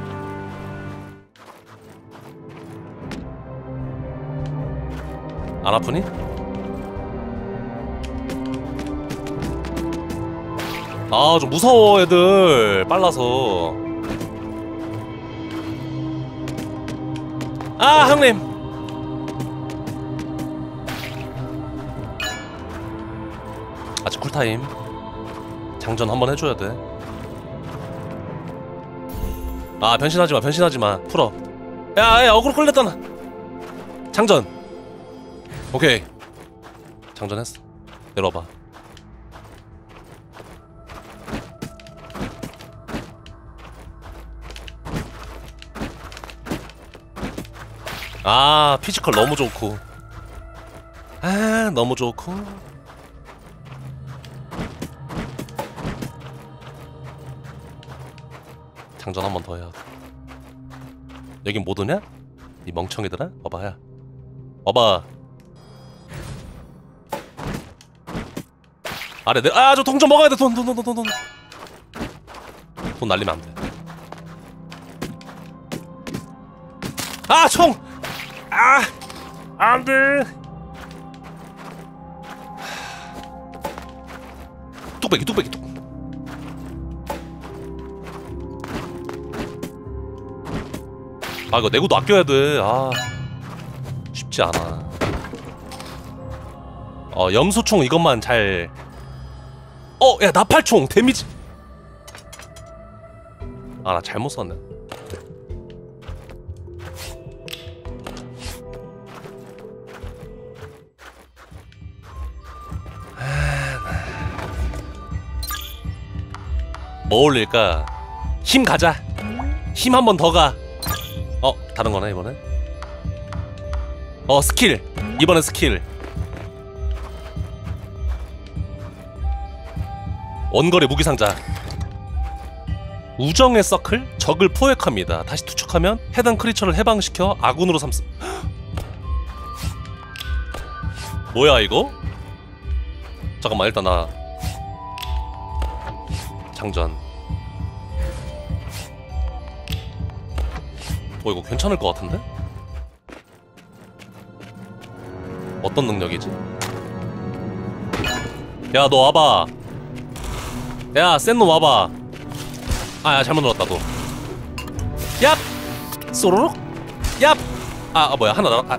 안 아프니? 아, 좀 무서워 애들 빨라서. 아, 형님. 아직 쿨타임. 장전 한번 해줘야 돼. 아, 변신하지마 변신하지마. 풀어. 야, 야, 어그로 끌렸다 나. 장전. 오케이. 장전했어. 내려와봐. 아, 피지컬 너무 좋고. 아, 너무 좋고. 장전 한 번 더 해야 돼. 여긴 못 오냐? 이 멍청이들아? 봐봐야. 봐봐. 아래 내. 아, 저 돈 좀 먹어야 돼. 돈 돈 돈 돈 돈 돈. 돈 날리면 안 돼. 아, 총. 아, 안 돼. 뚝배기 뚝배기 뚝. 아, 이거 내구도 아껴야 돼. 아, 쉽지 않아. 어, 염소총 이것만 잘. 어, 야, 나팔총 데미지. 아, 나 잘못 썼네. 뭐 올릴까? 힘 가자. 힘 한 번 더 가. 어, 다른 거네 이번엔. 어, 스킬. 이번엔 스킬. 원거리 무기상자. 우정의 서클? 적을 포획합니다. 다시 투척하면 해당 크리처를 해방시켜 아군으로 삼습. 뭐야 이거? 잠깐만, 일단 나 장전. 어, 이거 괜찮을 것 같은데? 어떤 능력이지? 야, 너 와봐. 야, 센 놈 와봐. 아, 야, 잘못 눌렀다 너. 얍! 쏘로록? 얍! 아, 아 뭐야, 하나 나. 아.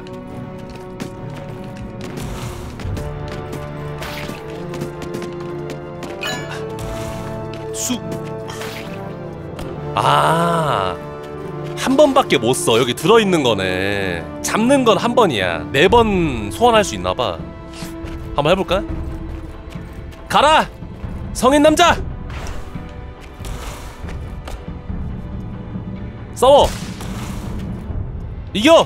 쑥. 아, 한 번밖에 못 써. 여기 들어있는 거네. 잡는 건 한 번이야. 네 번 소환할 수 있나봐. 한번 해볼까? 가라! 성인 남자! 싸워! 이겨!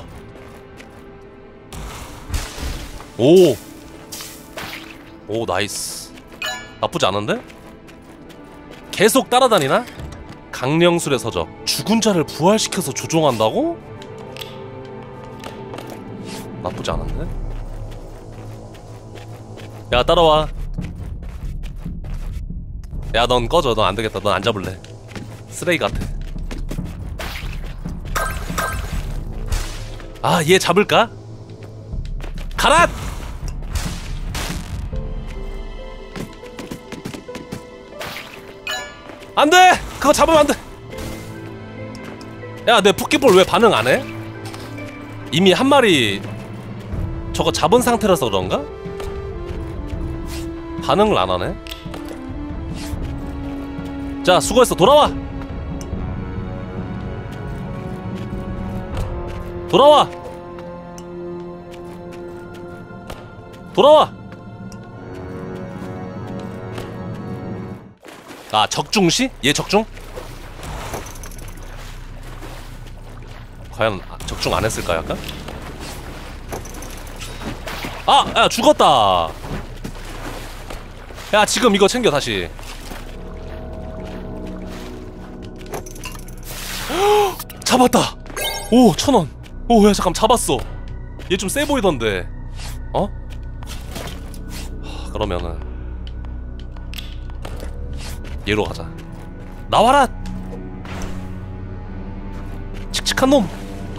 오! 오, 나이스. 나쁘지 않은데? 계속 따라다니나? 강령술의 서적. 죽은 자를 부활시켜서 조종한다고? 나쁘지 않은데? 야, 따라와. 야, 넌 꺼져. 넌 안되겠다. 넌 안 잡을래. 쓰레기 같아. 아, 얘 잡을까? 가라! 안돼! 그거 잡으면 안돼! 야, 내 포켓볼 왜 반응 안해? 이미 한 마리 저거 잡은 상태라서 그런가? 반응을 안하네? 자, 수고했어. 돌아와! 돌아와! 돌아와! 아, 적중시? 얘 적중? 과연 적중 안 했을까, 약간? 아! 야, 죽었다! 야, 지금 이거 챙겨, 다시. 잡았다! 오, 천원! 오, 야, 잠깐, 잡았어. 얘 좀 세 보이던데. 어? 하, 그러면은 얘로 가자. 나와라! 칙칙한 놈!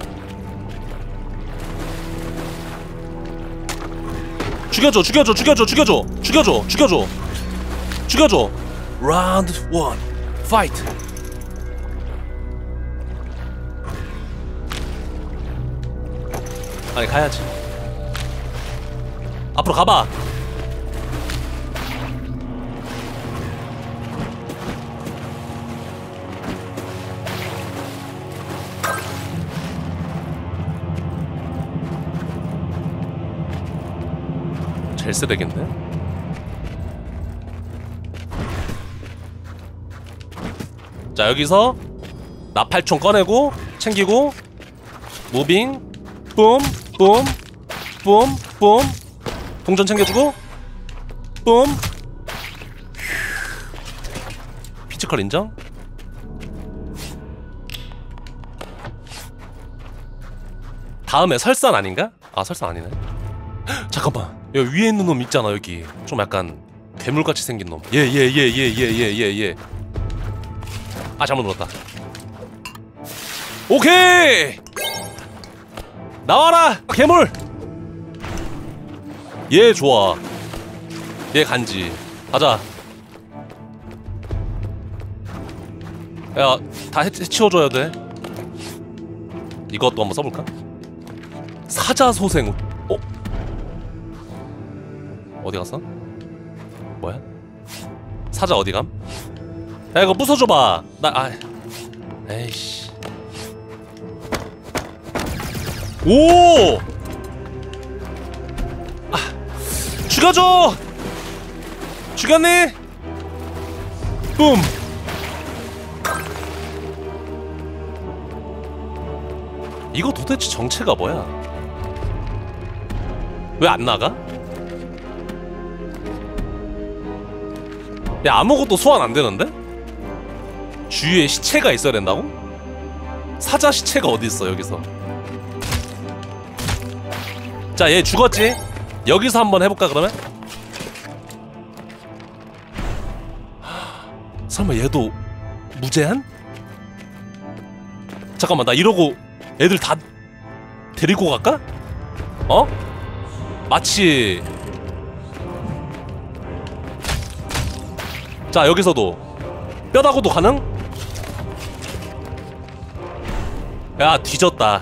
죽여줘, 죽여줘, 죽여줘, 죽여줘! 죽여줘, 죽여줘! 죽여줘! 라운드 원, 파이트! 아니, 가야지. 앞으로 가봐! 제일 쓰레기인데? 자, 여기서 나팔총 꺼내고 챙기고 무빙 뿜 뿜 뿜 뿜 동전 챙겨주고 뿜 피지컬 인정? 다음에 설산 아닌가? 아, 설산 아니네. 헉, 잠깐만, 여기 위에 있는 놈 있잖아. 여기 좀 약간 괴물같이 생긴 놈. 얘 얘 얘 얘 얘 얘 얘 얘 아, 잘못 눌렀다. 오케이! 나와라! 괴물! 얘 좋아. 얘 간지. 가자. 야, 다 해치워줘야 돼. 이것도 한번 써볼까? 사자소생. 어? 어디 갔어? 뭐야? 사자 어디감? 야, 이거 부숴줘봐. 나, 아, 에이씨. 오! 아, 죽여줘! 죽였니? 뿜! 이거 도대체 정체가 뭐야? 왜 안 나가? 야, 아무것도 소환 안 되는데? 주위에 시체가 있어야 된다고? 사자 시체가 어디 있어, 여기서? 자, 얘 죽었지? 여기서 한번 해볼까, 그러면? 설마 얘도 무제한? 잠깐만, 나 이러고 애들 다 데리고 갈까? 어? 마치 자, 여기서도 뼈다구도 가능? 야, 뒤졌다.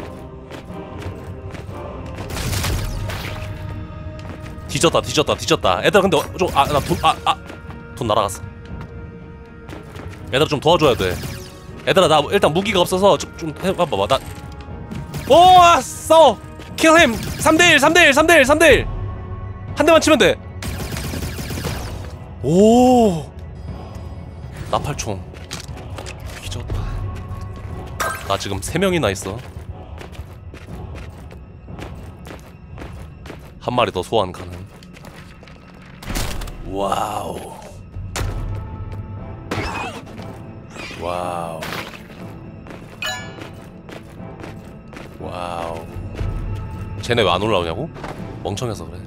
뒤졌다, 뒤졌다, 뒤졌다. 애들아, 근데 좀, 아, 나 돈, 아, 아, 돈 날아갔어. 애들아, 좀 도와줘야 돼. 얘들아 나 일단 무기가 없어서 좀, 좀 해봐봐. 나 오! 싸워! 킬힘! 삼 대 일 삼 대 일 삼 대 일 삼 대 일 한 대만 치면 돼. 오! 나팔총 뒤졌다. 나 지금 세 명이나 있어. 한 마리 더 소환 가능. 와우. 와우. 와우. 쟤네 왜 안 올라오냐고? 멍청해서 그래.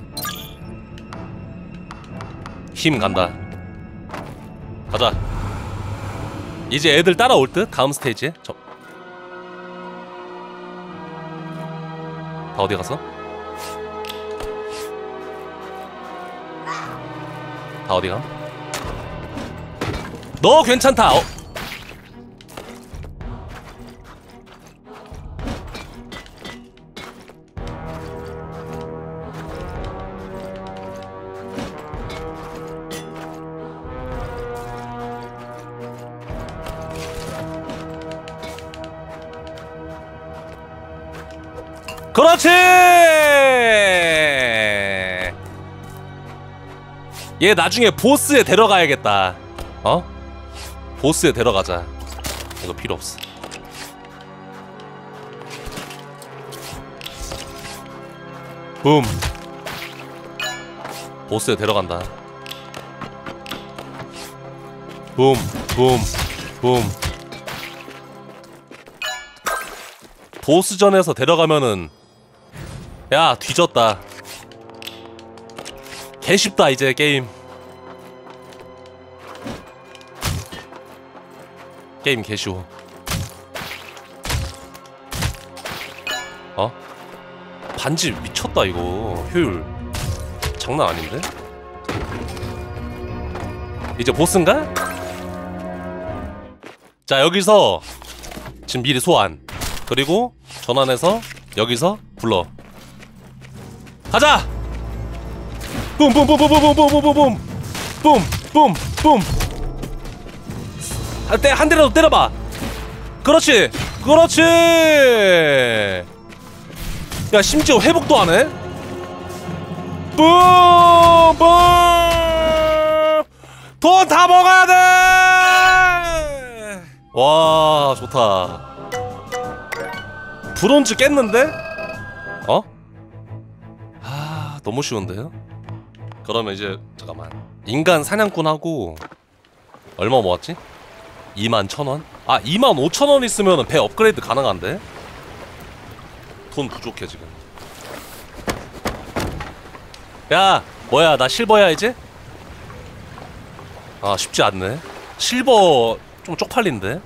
힘 간다. 가자. 이제 애들 따라올 듯? 다음 스테이지에. 저... 다 어디 갔어? 다 어디 가? 너 괜찮다. 어? 그렇지! 얘 나중에 보스에 데려가야겠다. 어? 보스에 데려가자. 이거 필요 없어. 붐. 보스에 데려간다. 붐, 붐, 붐. 보스전에서 데려가면은 야 뒤졌다. 개쉽다 이제 게임. 게임 개쉬워. 어? 반지 미쳤다 이거. 효율 장난 아닌데? 이제 보스인가? 자 여기서 지금 미리 소환. 그리고 전환해서 여기서 불러. 가자! 뿜뿜뿜뿜뿜뿜뿜뿜뿜 뿜뿜뿜 한 대, 한 대라도 때려봐. 그렇지 그렇지. 야 심지어 회복도 하네. 뿜뿜 돈 다 먹어야 돼. 와 좋다. 브론즈 깼는데? 어? 아 너무 쉬운데요? 그러면 이제 잠깐만 인간 사냥꾼하고 얼마 모았지? 이만 천원? 아 이만 오천원 있으면 배 업그레이드 가능한데? 돈 부족해 지금. 야 뭐야 나 실버야 이제? 아 쉽지 않네. 실버 좀 쪽팔린데?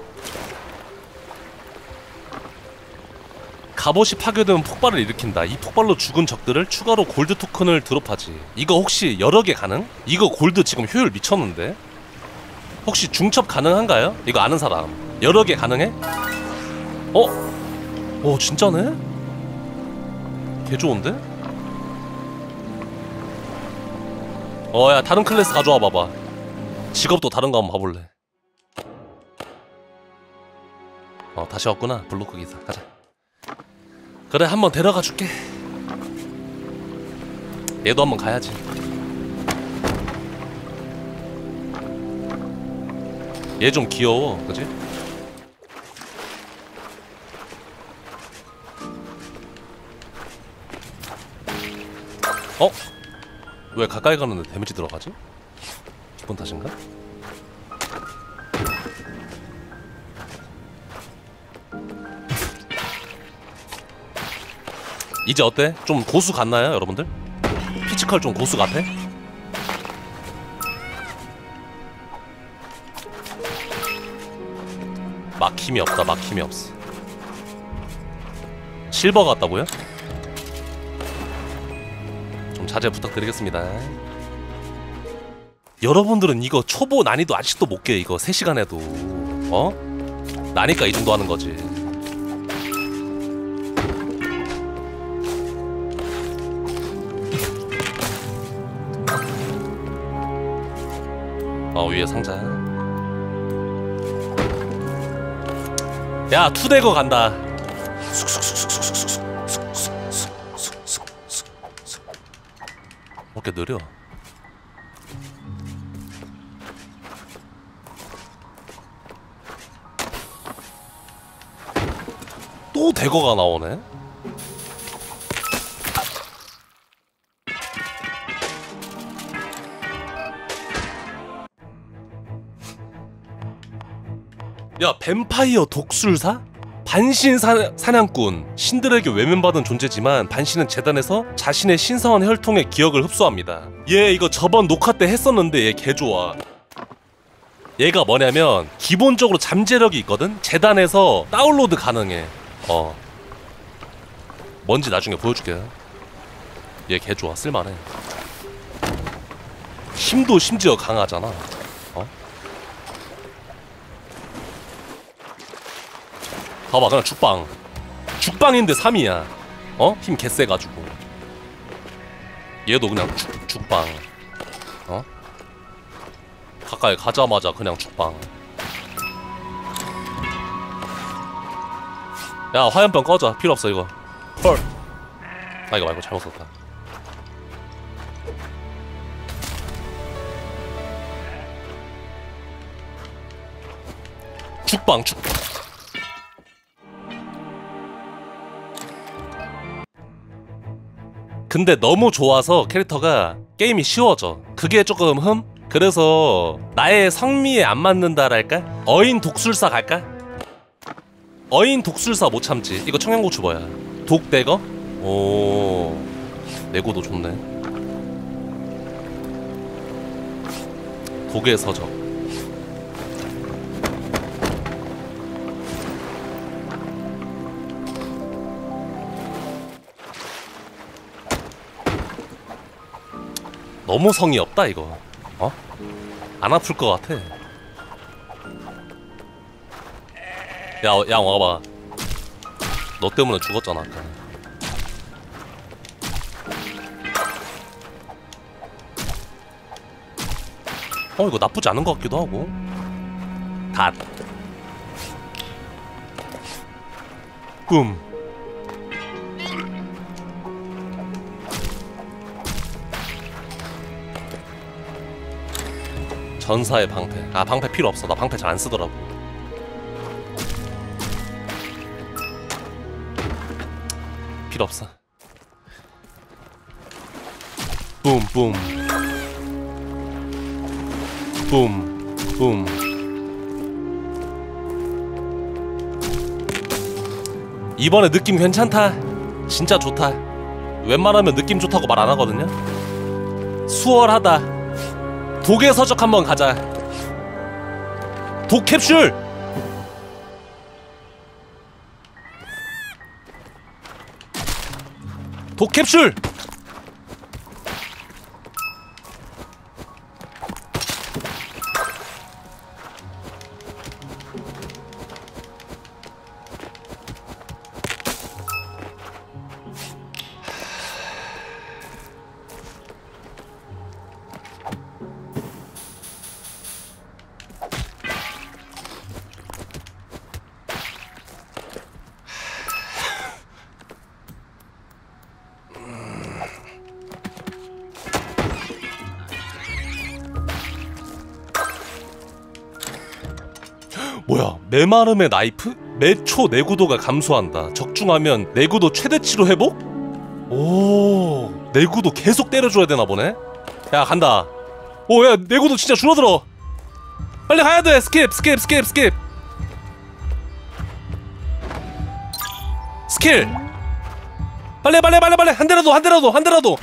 갑옷이 파괴되면 폭발을 일으킨다. 이 폭발로 죽은 적들을 추가로 골드 토큰을 드롭하지. 이거 혹시 여러 개 가능? 이거 골드 지금 효율 미쳤는데? 혹시 중첩 가능한가요? 이거 아는 사람 여러 개 가능해? 어? 오 진짜네? 개 좋은데? 어 야 다른 클래스 가져와 봐봐. 직업도 다른 거 한번 봐볼래. 어 다시 왔구나. 블로크 기사 가자. 그래 한번 데려가 줄게. 얘도 한번 가야지. 얘 좀 귀여워 그치? 어? 왜 가까이 가는데 데미지 들어가지? 기분 탓인가? 이제 어때? 좀 고수 같나요 여러분들? 피지컬 좀 고수 같아? 막힘이 없다. 막힘이 없어. 실버 같다고요? 좀 자제 부탁드리겠습니다. 여러분들은 이거 초보 난이도 아직도 못 깨. 이거 세 시간 해도 어? 나니까 이 정도 하는 거지. 어 위에 상자. 야 투대거 간다. 어떻게 느려? 또 대거가 나오네. 야 뱀파이어 독술사? 반신 사, 사냥꾼. 신들에게 외면받은 존재지만 반신은 재단에서 자신의 신성한 혈통의 기억을 흡수합니다. 얘 이거 저번 녹화 때 했었는데 얘 개좋아. 얘가 뭐냐면 기본적으로 잠재력이 있거든? 재단에서 다운로드 가능해. 어 뭔지 나중에 보여줄게. 얘 개좋아. 쓸만해. 힘도 심지어 강하잖아. 어? 봐봐 그냥 죽방. 죽방인데 삼이야. 어? 힘 개쎄가지고. 얘도 그냥 죽, 죽방. 어? 가까이 가자마자 그냥 죽방. 야 화염병 꺼져. 필요없어 이거. 헐. 아 이거 말고 잘못 썼다. 죽방 죽 근데 너무 좋아서 캐릭터가 게임이 쉬워져. 그게 조금 흠? 그래서 나의 성미에 안 맞는다랄까? 어인 독술사 갈까? 어인 독술사 못 참지. 이거 청양고추 뭐야? 독대거? 오 내고도 좋네. 독의 서적. 너무 성의 없다 이거. 어? 안 아플 것 같아. 야, 야 와봐. 너 때문에 죽었잖아 아까. 어 이거 나쁘지 않은 것 같기도 하고. 닷. 뿜. 전사의 방패. 아 방패 필요 없어. 나 방패 잘 안 쓰더라고. 필요 없어. 뿜뿜 뿜 뿜. 이번에 느낌 괜찮다. 진짜 좋다. 웬만하면 느낌 좋다고 말 안 하거든요. 수월하다. 독의 서적 한번 가자. 독 캡슐! 독 캡슐! 뭐야? 메마름의 나이프? 매초 내구도가 감소한다. 적중하면 내구도 최대치로 회복? 오, 내구도 계속 때려줘야 되나 보네? 야 간다. 오 야 내구도 진짜 줄어들어. 빨리 가야돼. 스킵 스킵 스킵 스킵. 스킬. 빨리 빨리 빨리 빨리. 한 대라도 한 대라도 한 대라도.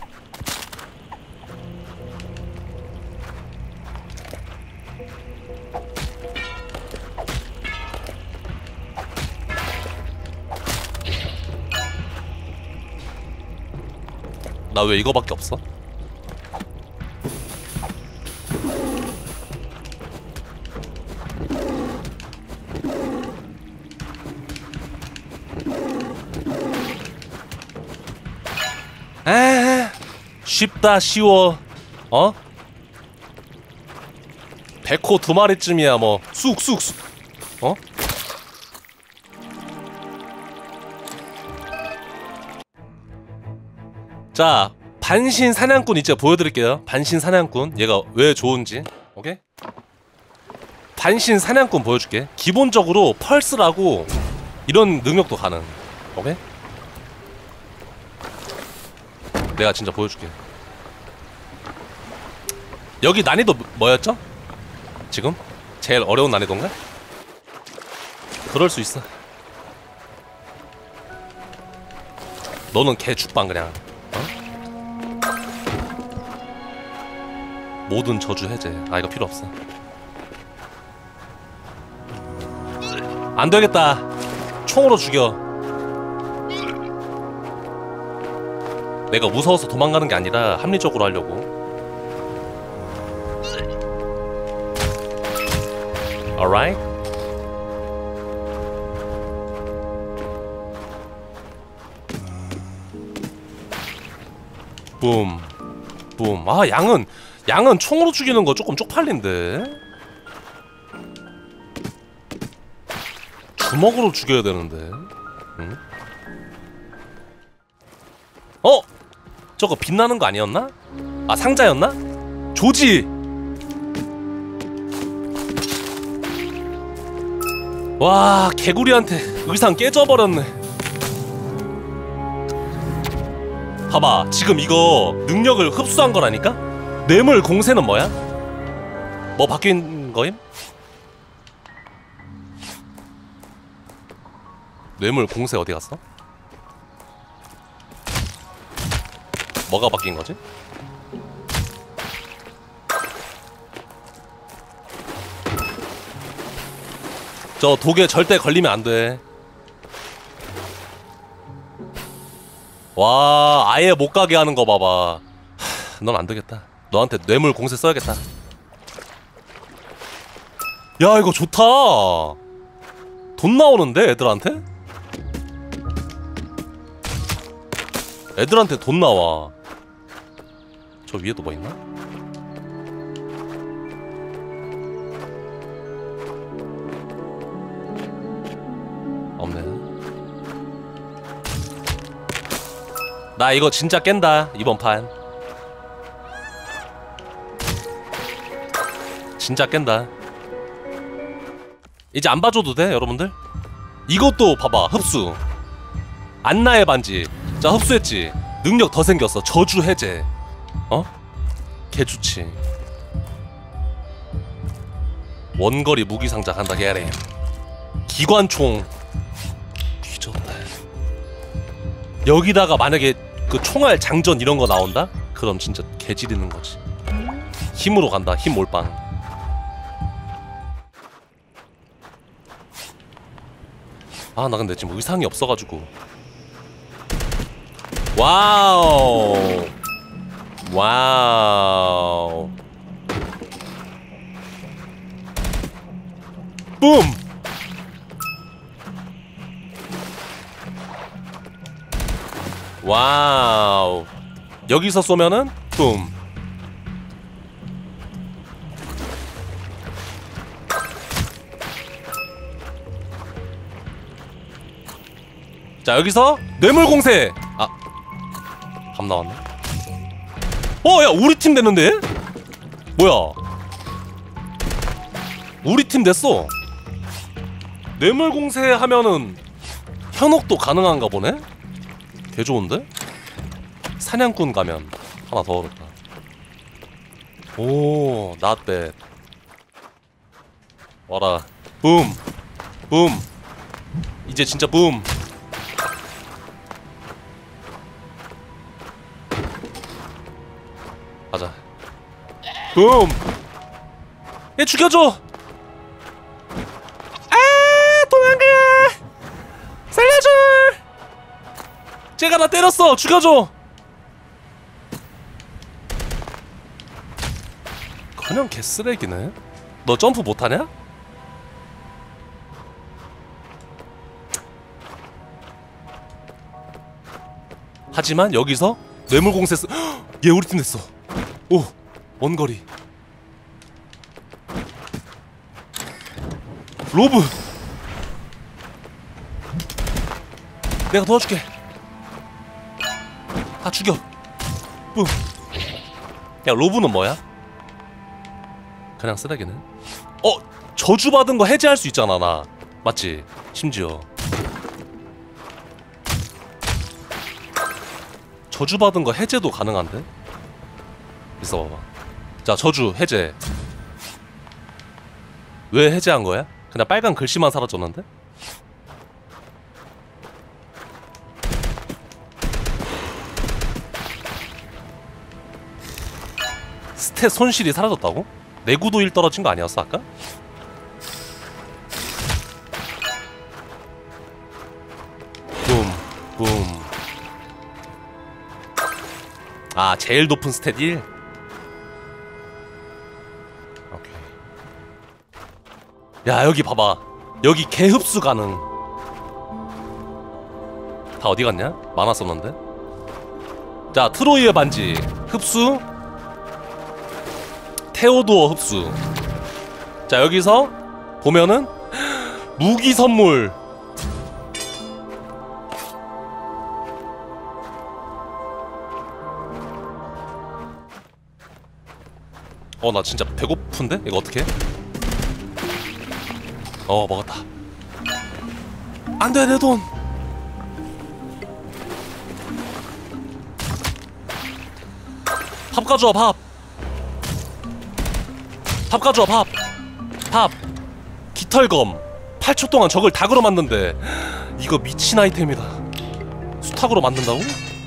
나 왜 이거밖에 없어? 에 쉽다 쉬워. 어? 백호 두 마리쯤이야 뭐 쑥쑥쑥. 어? 자, 반신 사냥꾼 이제 보여드릴게요. 반신 사냥꾼 얘가 왜 좋은지. 오케이? 반신 사냥꾼 보여줄게. 기본적으로 펄스라고 이런 능력도 가능. 오케이? 내가 진짜 보여줄게. 여기 난이도 뭐였죠? 지금? 제일 어려운 난이도인가? 그럴 수 있어. 너는 개 죽방 그냥. 어? 모든 저주 해제. 아 이거 필요 없어. 안 되겠다. 총으로 죽여. 내가 무서워서 도망가는 게 아니라 합리적으로 하려고. Alright? 붐. 붐. 아, 양은 양은 총으로 죽이는 거 조금 쪽팔린데. 주먹으로 죽여야 되는데. 응? 어? 저거 빛나는 거 아니었나? 아, 상자였나? 조지! 와, 개구리한테 의상 깨져버렸네. 봐봐, 지금 이거 능력을 흡수한 거라니까? 뇌물 공세는 뭐야? 뭐 바뀐 거임? 뇌물 공세 어디 갔어? 뭐가 바뀐 거지? 저 독에 절대 걸리면 안 돼. 와, 아예 못 가게 하는 거 봐봐. 넌 안 되겠다. 너한테 뇌물 공세 써야겠다. 야, 이거 좋다. 돈 나오는데 애들한테? 애들한테 돈 나와. 저 위에도 뭐 있나? 없네. 나 이거 진짜 깬다 이번 판. 진짜 깬다. 이제 안 봐줘도 돼 여러분들. 이것도 봐봐, 흡수. 안나의 반지. 자, 흡수했지. 능력 더 생겼어. 저주 해제. 어? 개좋지. 원거리 무기상자 간다 개래. 기관총. 뒤졌다. 여기다가 만약에 그 총알 장전 이런 거 나온다? 그럼 진짜 개지르는 거지. 힘으로 간다. 힘 몰빵. 아, 나 근데 지금 의상이 없어가지고. 와우. 와우. 붐. 와우. 여기서 쏘면은 붐. 자, 여기서 뇌물공세. 아, 밥 나왔네. 어, 야, 우리 팀 됐는데? 뭐야? 우리 팀 됐어. 뇌물공세 하면은 현혹도 가능한가 보네? 개 좋은데? 사냥꾼 가면 하나 더 얻었다. 오, not bad. 와라. 붐. 붐. 이제 진짜 붐. 가자. 붐. 얘 죽여줘. 아, 도망가. 살려줘. 쟤가 나 때렸어. 죽여줘. 그냥 개쓰레기네. 너 점프 못하냐? 하지만 여기서 뇌물공세 쓰... 얘 우리 팀 됐어. 오, 원거리. 로브. 내가 도와줄게. 다 죽여. 뿜. 야 로브는 뭐야? 그냥 쓰레기네. 어! 저주받은 거 해제할 수 있잖아 나. 맞지? 심지어 저주받은 거 해제도 가능한데? 있어봐봐. 자 저주 해제. 왜 해제한 거야? 그냥 빨간 글씨만 사라졌는데? 스탯 손실이 사라졌다고? 내구도 일 떨어진 거 아니었어 아까? 붐 붐. 아 제일 높은 스탯 일? 오케이. 야 여기 봐봐. 여기 개흡수 가능. 다 어디 갔냐? 많았었는데. 자 트로이의 반지 흡수. 테오도어 흡수. 자 여기서 보면은 무기 선물. 어 나 진짜 배고픈데? 이거 어떡해? 어 먹었다. 안돼 내 돈. 밥 가져와 밥. 밥 가져와 밥. 밥. 깃털검. 팔 초 동안 적을 닭으로 만든대. 이거 미친 아이템이다. 수탉으로 만든다고?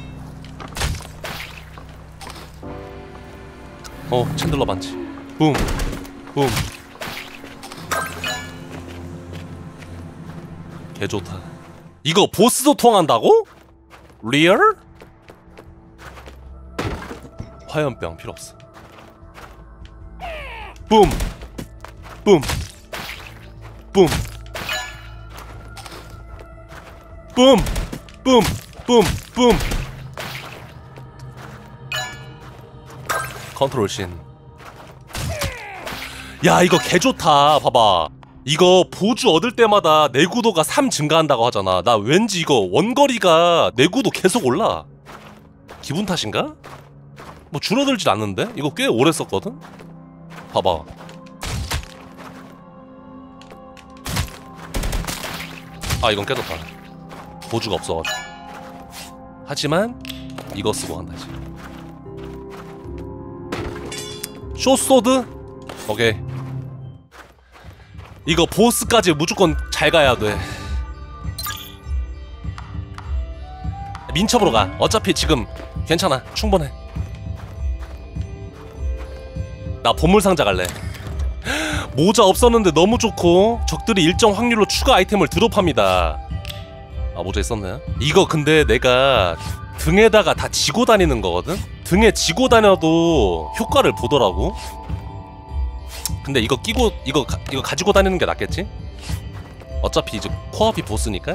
어 챈들러 반지. 붐 붐. 개좋다. 이거 보스도 통한다고? 리얼? 화염병 필요없어. 붐 붐 붐 붐 붐 붐 붐. 컨트롤 신. 야 이거 개좋다. 봐봐. 이거 보주 얻을 때마다 내구도가 삼 증가한다고 하잖아. 나 왠지 이거 원거리가 내구도 계속 올라. 기분 탓인가? 뭐 줄어들질 않는데? 이거 꽤 오래 썼거든? 봐봐. 아 이건 깨졌다. 보주가 없어가지고. 하지만 이거 쓰고 간다 이제. 쇼소드? 오케이. 이거 보스까지 무조건 잘 가야 돼. 민첩으로 가. 어차피 지금 괜찮아. 충분해. 나 보물상자 갈래. 모자 없었는데 너무 좋고 적들이 일정 확률로 추가 아이템을 드롭합니다. 아 모자 있었네. 이거 근데 내가 등에다가 다 지고 다니는 거거든? 등에 지고 다녀도 효과를 보더라고. 근데 이거 끼고 이거 가, 이거 가지고 다니는 게 낫겠지? 어차피 이제 코앞이 보스니까.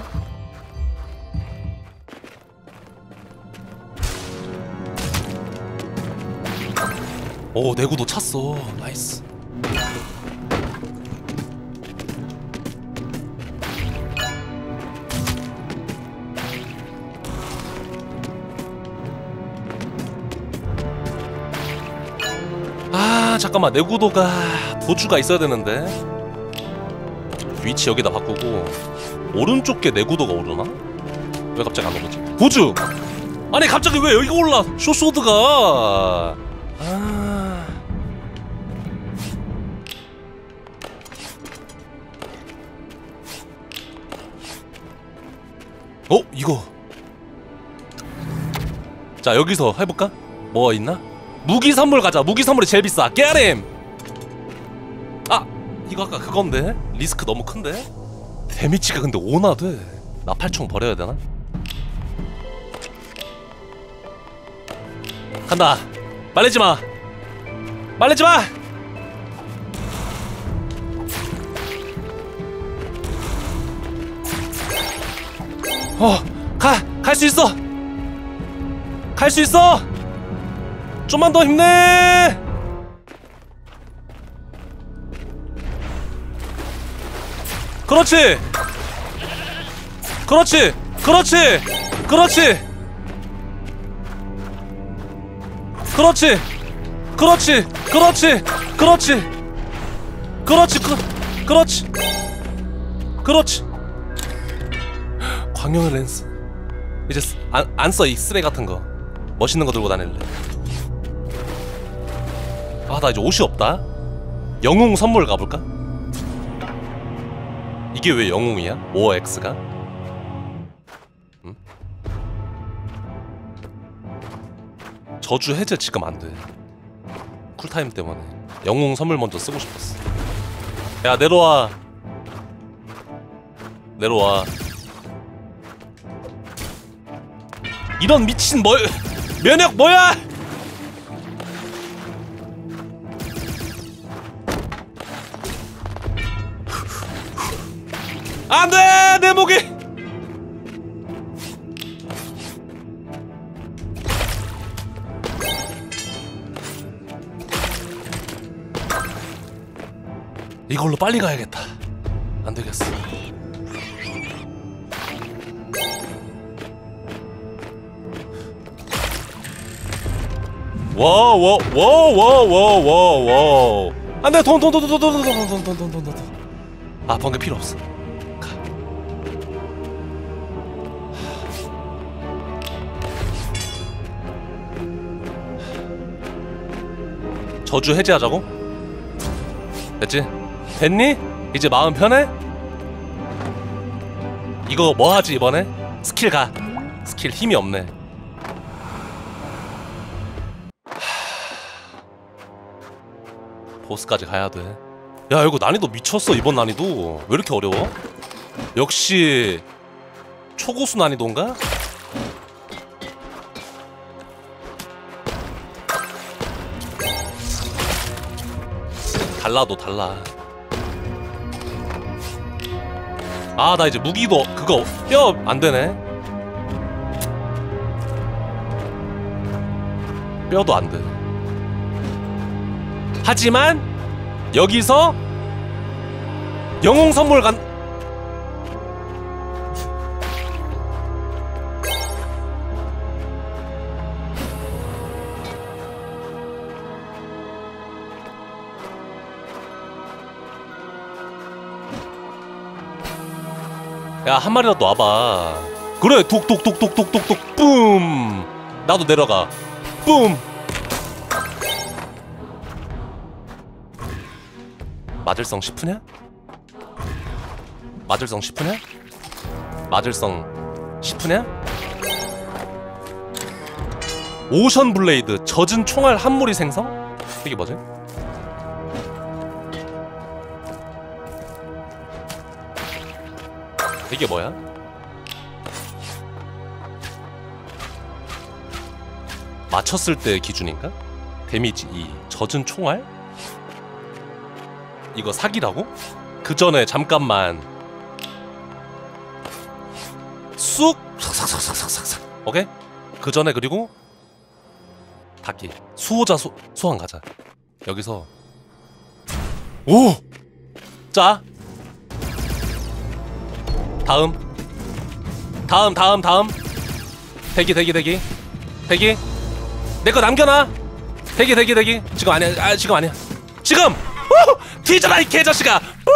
오 내구도 찼어. 나이스. 아 잠깐만 내구도가 보주가 있어야 되는데. 위치 여기다 바꾸고 오른쪽 게 내구도가 오르나? 왜 갑자기 안 오르지? 보주! 아니 갑자기 왜 여기가 올라? 쇼소드가. 아... 어? 이거 자 여기서 해볼까? 뭐가 있나? 무기 선물 가자. 무기 선물이 제일 비싸. 깨아림! 아! 이거 아까 그건데? 리스크 너무 큰데? 데미지가 근데 오나 돼. 나팔총 버려야 되나? 간다. 말리지마. 말리지마. 어, 가! 갈 수 있어! 갈 수 있어! 좀만 더 힘내! 그렇지! 그렇지! 그렇지! 그렇지! 그렇지 그렇지 그렇지 그렇지 그렇지 그, 그렇지 그렇지. 광영의 렌스 이제 안 써 이 쓰레 같은 거. 멋있는 거 들고 다닐래. 아 나 이제 옷이 없다. 영웅 선물 가볼까? 이게 왜 영웅이야? 오어 X가? 응? 저주 해제 지금 안돼. 쿨타임 때문에 영웅 선물 먼저 쓰고 싶었어. 야 내려와 내려와. 이런 미친 뭘 면역 뭐야? 안돼 내 목이. 이걸로 빨리 가야겠다. 안 되겠어. 와와와와와와와 안돼. 돈 돈 돈 돈 돈 돈 돈 돈 돈 돈 돈 돈. 아 번개 필요 없어. 가. 저주 해제하자고? 됐지? 됐니? 이제 마음 편해? 이거 뭐 하지 이번에? 스킬 가. 스킬 힘이 없네. 보스까지 가야 돼. 야 이거 난이도 미쳤어. 이번 난이도 왜 이렇게 어려워? 역시 초고수 난이도인가? 달라도 달라. 아 나 이제 무기도 그거 뼈 안되네. 뼈도 안돼. 하지만 여기서 영웅 선물 간. 야 한 마리라도 와봐. 그래 톡톡톡톡톡톡톡 뿜. 나도 내려가. 뿜. 마질성 싶으냐? 마질성 싶으냐? 마질성 싶으냐? 오션 블레이드 젖은 총알 한 무리 생성? 이게 뭐지? 이게 뭐야? 맞췄을 때 기준인가? 데미지 이 젖은 총알? 이거 사기라고? 그 전에 잠깐만 쑥 삭삭삭삭삭삭. 오케이? 그 전에 그리고 닫기. 수호자 소, 소환 가자. 여기서 오! 자 다음 다음 다음 다음 대기 대기 대기 대기. 내 거 남겨놔. 대기 대기 대기. 지금 아니야. 아 지금 아니야. 지금! 오! 뒤져라 이 개자식아!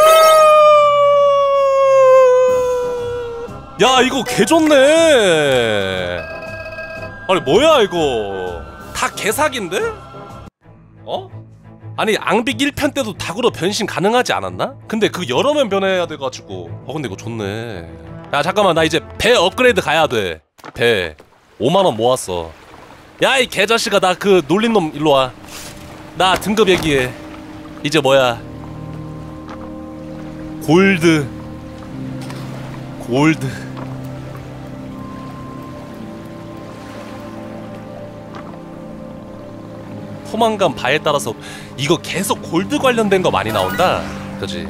야 이거 개좋네. 아니 뭐야 이거 다 개사기인데? 어? 아니 앙빅 일 편 때도 닭으로 변신 가능하지 않았나? 근데 그 여러 면 변해야 돼가지고. 어 근데 이거 좋네. 야 잠깐만 나 이제 배 업그레이드 가야 돼. 배 오만 원 모았어. 야 이 개자식아 나 그 놀린 놈 일로와. 나 등급 얘기해. 이제 뭐야 골드 골드 포만감 바에 따라서 이거 계속 골드 관련된 거 많이 나온다. 그치?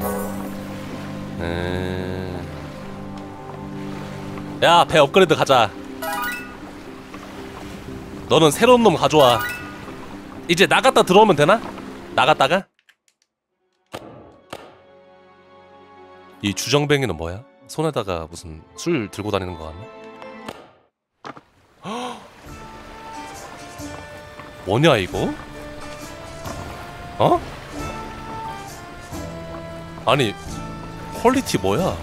음... 야 배 업그레이드 가자. 너는 새로운 놈 가져와. 이제 나갔다 들어오면 되나? 나갔다가? 이 주정뱅이는 뭐야? 손에다가 무슨 술 들고 다니는 거 같네? 뭐냐 이거? 어? 아니 퀄리티 뭐야?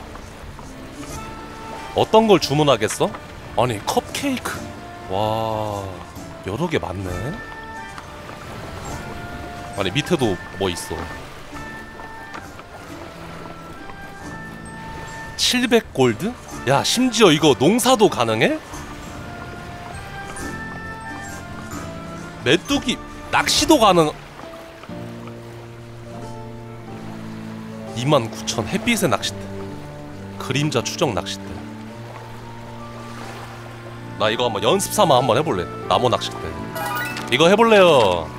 어떤 걸 주문하겠어? 아니 컵케이크. 와 여러 개 많네. 아니 밑에도 뭐 있어. 칠백 골드? 야 심지어 이거 농사도 가능해? 메뚜기 낚시도 가능. 이만 구천 햇빛의 낚싯대. 그림자 추적 낚싯대. 나 이거 한번 연습 삼아 한번 해볼래. 나무 낚싯대. 이거 해볼래요.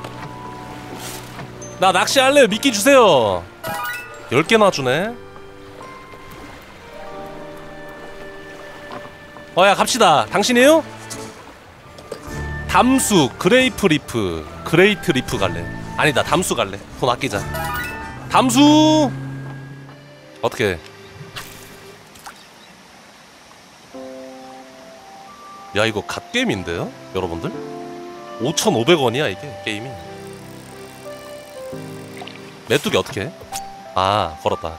나 낚시할래요. 미끼 주세요. 열 개나 주네. 어야 갑시다. 당신이에요? 담수 그레이프 리프 그레이트 리프 갈래. 아니다 담수 갈래. 돈 아끼자. 담수 어떻게? 야 이거 갓게임인데요? 여러분들? 오천오백 원이야 이게 게임이. 메뚜기 어떻게 해? 아 걸었다.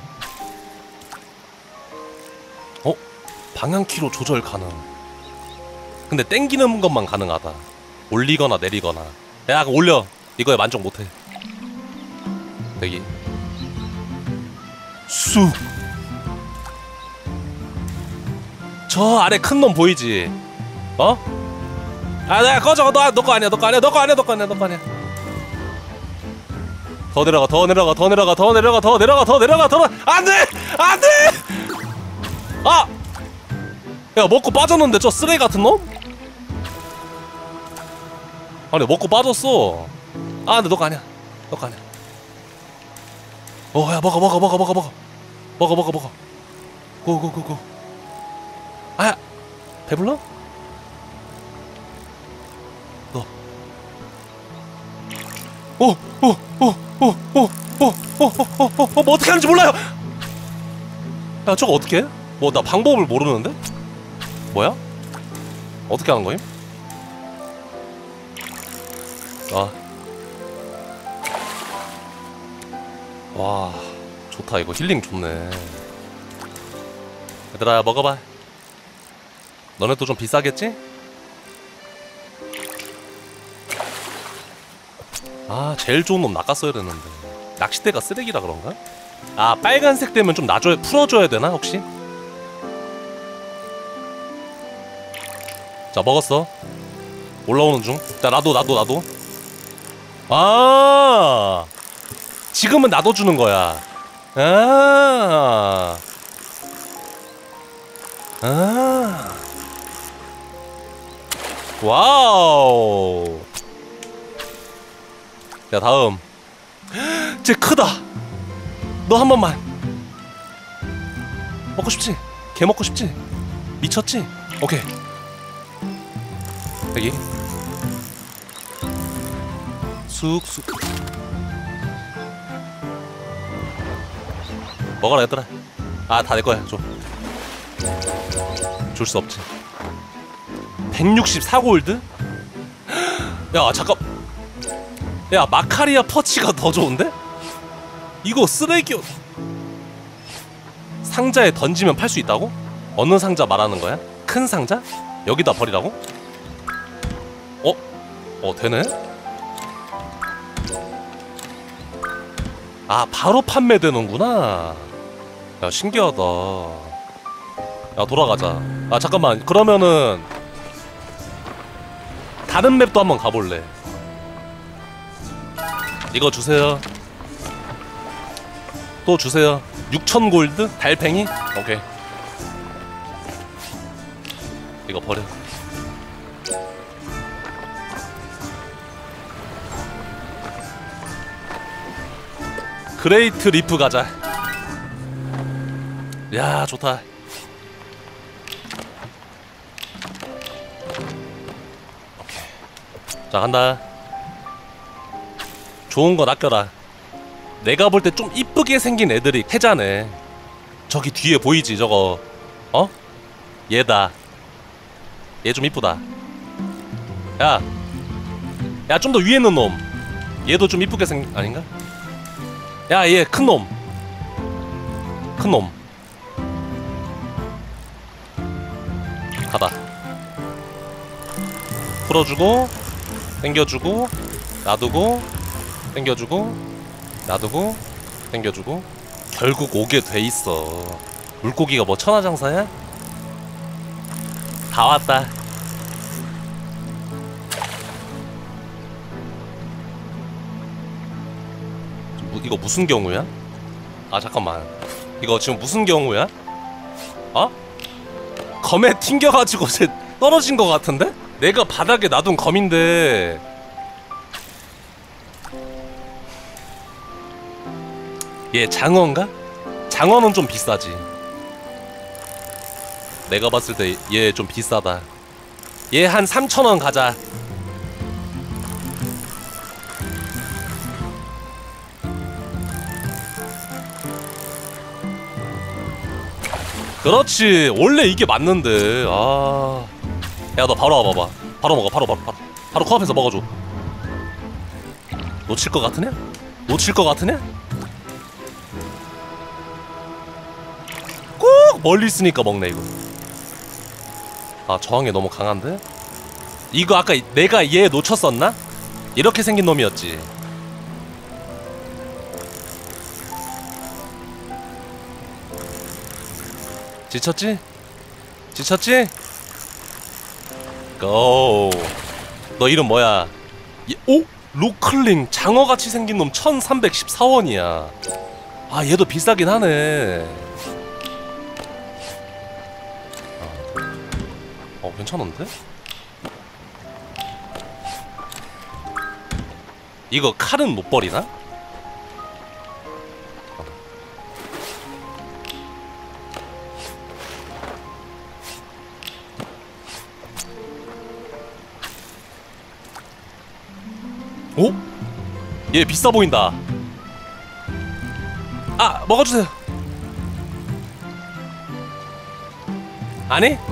어? 방향키로 조절 가능. 근데 땡기는 것만 가능하다. 올리거나 내리거나. 야 올려. 이거에 만족 못해. 여기 쑥. 저 아래 큰 놈 보이지? 어? 아 내가 꺼져. 너 너 거 아니야. 너 거 아니야. 너 거 아니야. 너 거 아니야. 너 거 아니야. 더 내려가. 더 내려가. 더 내려가. 더 내려가. 더 내려가. 더 내려가. 더 안돼. 안돼. 아. 야 먹고 빠졌는데 저 쓰레기 같은 놈? 아니 먹고 빠졌어. 아 근데 너 거 아니야. 너 거 아니야. 어 야 먹어 먹어 먹어 먹어 먹어 먹어 먹어 먹어 고고고고. 아야 배불러? 너 오 오 오 오 오 오 오 오 오 뭐 어떻게 하는지 몰라요. 야 저거 어떻게 해? 뭐 나 방법을 모르는데? 뭐야? 어떻게 하는 거임? 아 와 좋다. 이거 힐링 좋네. 얘들아 먹어봐. 너네도 좀 비싸겠지? 아 제일 좋은 놈 낚았어야 되는데. 낚싯대가 쓰레기라 그런가? 아 빨간색 되면 좀 놔줘야 풀어줘야 되나 혹시? 자 먹었어. 올라오는 중. 자 나도 나도 나도. 아 지금은 나도 주는 거야. 아, 아, 와우. 야 다음. 쟤 크다. 너 한 번만. 먹고 싶지? 개 먹고 싶지? 미쳤지? 오케이. 여기. 쑥쑥. 먹어라 얘들아. 아 다 내거야. 줘. 줄 수 없지. 백육십사 골드? 야 잠깐. 야 마카리아 퍼치가 더 좋은데? 이거 쓰레기. 상자에 던지면 팔 수 있다고? 어느 상자 말하는 거야? 큰 상자? 여기다 버리라고? 어? 어 되네? 아 바로 판매되는구나. 야 신기하다. 야 돌아가자. 아 잠깐만 그러면은 다른 맵도 한번 가볼래. 이거 주세요. 또 주세요. 육천 골드? 달팽이? 오케이. 이거 버려. 그레이트 리프 가자. 야 좋다. 오케이. 자 간다. 좋은 거 낚여라. 내가 볼 때 좀 이쁘게 생긴 애들이 해자네. 저기 뒤에 보이지 저거. 어? 얘다. 얘 좀 이쁘다. 야 야, 좀 더 위에 있는 놈. 얘도 좀 이쁘게 생... 아닌가? 야, 얘 큰 놈. 큰 놈. 가다. 풀어주고 당겨주고 놔두고 당겨주고 놔두고 당겨주고 결국 오게 돼있어. 물고기가 뭐 천하장사야? 다 왔다. 이거 무슨 경우야? 아 잠깐만, 이거 지금 무슨 경우야? 어? 검에 튕겨가지고 쟤 떨어진 거 같은데? 내가 바닥에 놔둔 검인데. 얘 장어인가? 장어는 좀 비싸지. 내가 봤을 때 얘 좀 비싸다. 얘 한 삼천 원 가자. 그렇지, 원래 이게 맞는데. 아, 야 너 바로 와봐봐. 바로 먹어. 바로 바로 바로 바로 코앞에서 먹어줘. 놓칠 것 같으냐? 놓칠 것 같으냐? 꼭 멀리 있으니까 먹네 이거. 아, 저항이 너무 강한데? 이거 아까 내가 얘 놓쳤었나? 이렇게 생긴 놈이었지. 지쳤지? 지쳤지? 고. 너 이름 뭐야? 얘, 오? 로클링 장어같이 생긴 놈 천삼백십사 원이야 아, 얘도 비싸긴 하네. 어, 괜찮은데? 이거 칼은 못 버리나? 오? 얘 비싸 보인다. 아, 먹어주세요. 아니?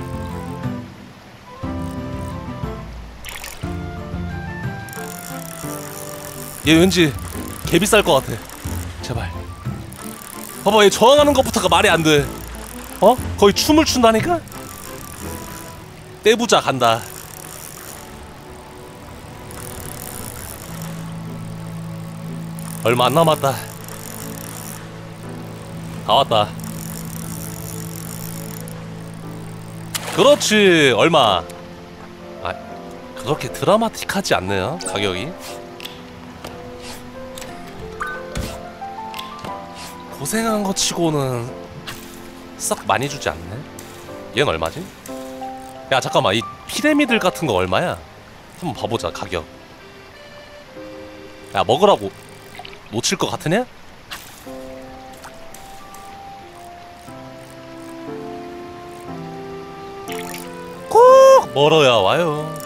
얘 왠지 개 비쌀 것 같아. 제발. 봐봐, 얘 저항하는 것부터가 말이 안 돼. 어? 거의 춤을 춘다니까? 떼부자 간다. 얼마 안 남았다. 다 왔다. 그렇지. 얼마? 아, 그렇게 드라마틱하지 않네요, 가격이. 고생한 거 치고는 썩 많이 주지 않네. 얘는 얼마지? 야 잠깐만, 이 피라미들 같은 거 얼마야? 한번 봐보자, 가격. 야, 먹으라고. 놓칠 것 같으냐? 꼭 멀어야 와요.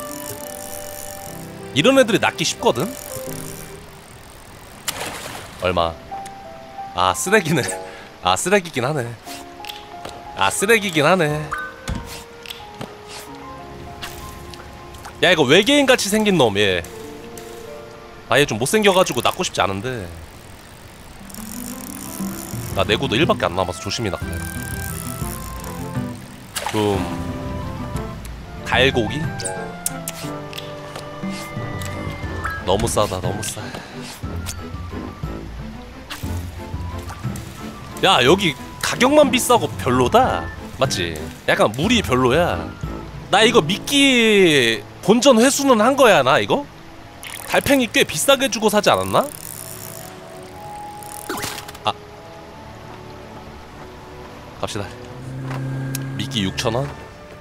이런 애들이 낚기 쉽거든? 얼마? 아, 쓰레기네. 아, 쓰레기긴 하네. 아, 쓰레기긴 하네. 야, 이거 외계인같이 생긴 놈, 얘. 아, 얘 좀 못생겨가지고 낚고 싶지 않은데. 나 내구도 일밖에 안 남아서 조심히 낚네. 좀 달고기? 너무 싸다, 너무 싸. 야, 여기 가격만 비싸고 별로다. 맞지? 약간 물이 별로야. 나 이거 미끼 본전 회수는 한 거야, 나 이거? 달팽이 꽤 비싸게 주고 사지 않았나? 아, 갑시다. 미끼 육천 원?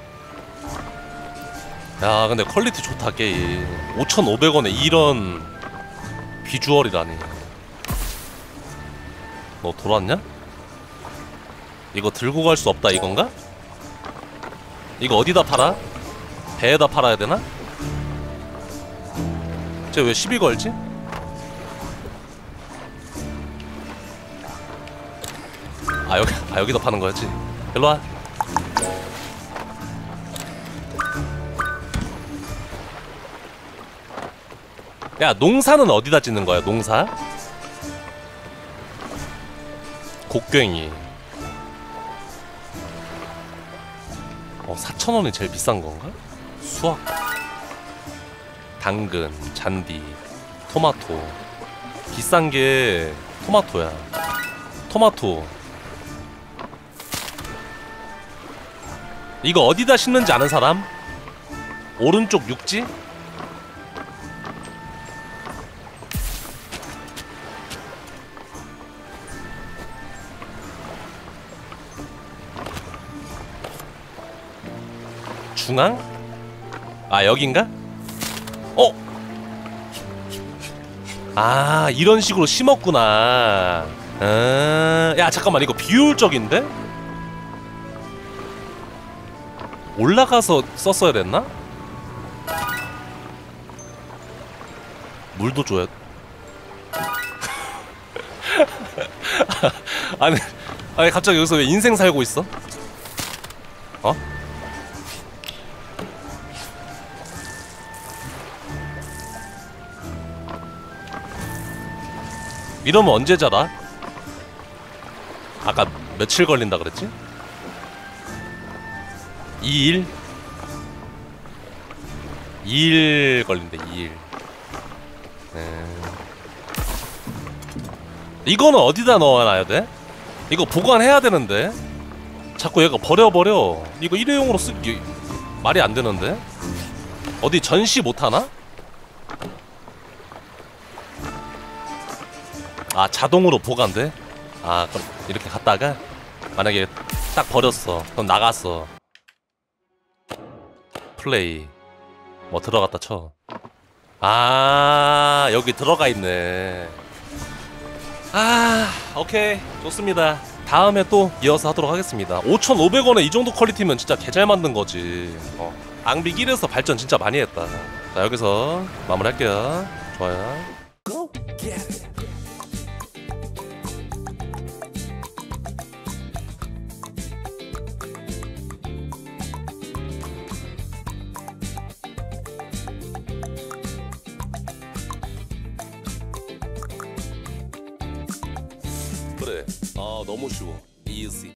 야, 근데 퀄리티 좋다, 게임. 오천오백 원에 이런 비주얼이라니. 너 돌았냐? 이거 들고 갈 수 없다 이건가? 이거 어디다 팔아? 배에다 팔아야 되나? 쟤 왜 시비 걸지? 아, 여기, 아, 여기다 파는 거였지? 일로와. 야, 농사는 어디다 짓는 거야, 농사? 곡괭이. 어, 사천 원이 제일 비싼 건가? 수확. 당근, 잔디, 토마토. 비싼 게 토마토야. 토마토. 이거 어디다 심는지 아는 사람? 오른쪽 육지? 중앙? 아, 여긴가? 어? 아, 이런 식으로 심었구나. 아, 야, 잠깐만, 이거 비효율적인데? 올라가서 썼어야 됐나? 물도 줘야. 아니, 아니 갑자기 여기서 왜 인생 살고 있어? 어? 이러면 언제 자라? 아까 며칠 걸린다 그랬지? 이 일? 이 일 걸린대, 이 일. 음. 이거는 어디다 넣어놔야 돼? 이거 보관해야 되는데. 자꾸 얘가 버려버려. 이거 일회용으로 쓰기 말이 안 되는데. 어디 전시 못하나? 아, 자동으로 보관돼? 아, 그럼 이렇게 갔다가 만약에 딱 버렸어. 그럼 나갔어. 플레이. 뭐 들어갔다 쳐. 아, 여기 들어가 있네. 아, 오케이. 좋습니다. 다음에 또 이어서 하도록 하겠습니다. 오천오백 원에 이 정도 퀄리티면 진짜 개잘 만든 거지. 어. 앙빅 일에서 발전 진짜 많이 했다. 자, 여기서 마무리할게요. 좋아요. 그래. 아, 너무 쉬워. easy.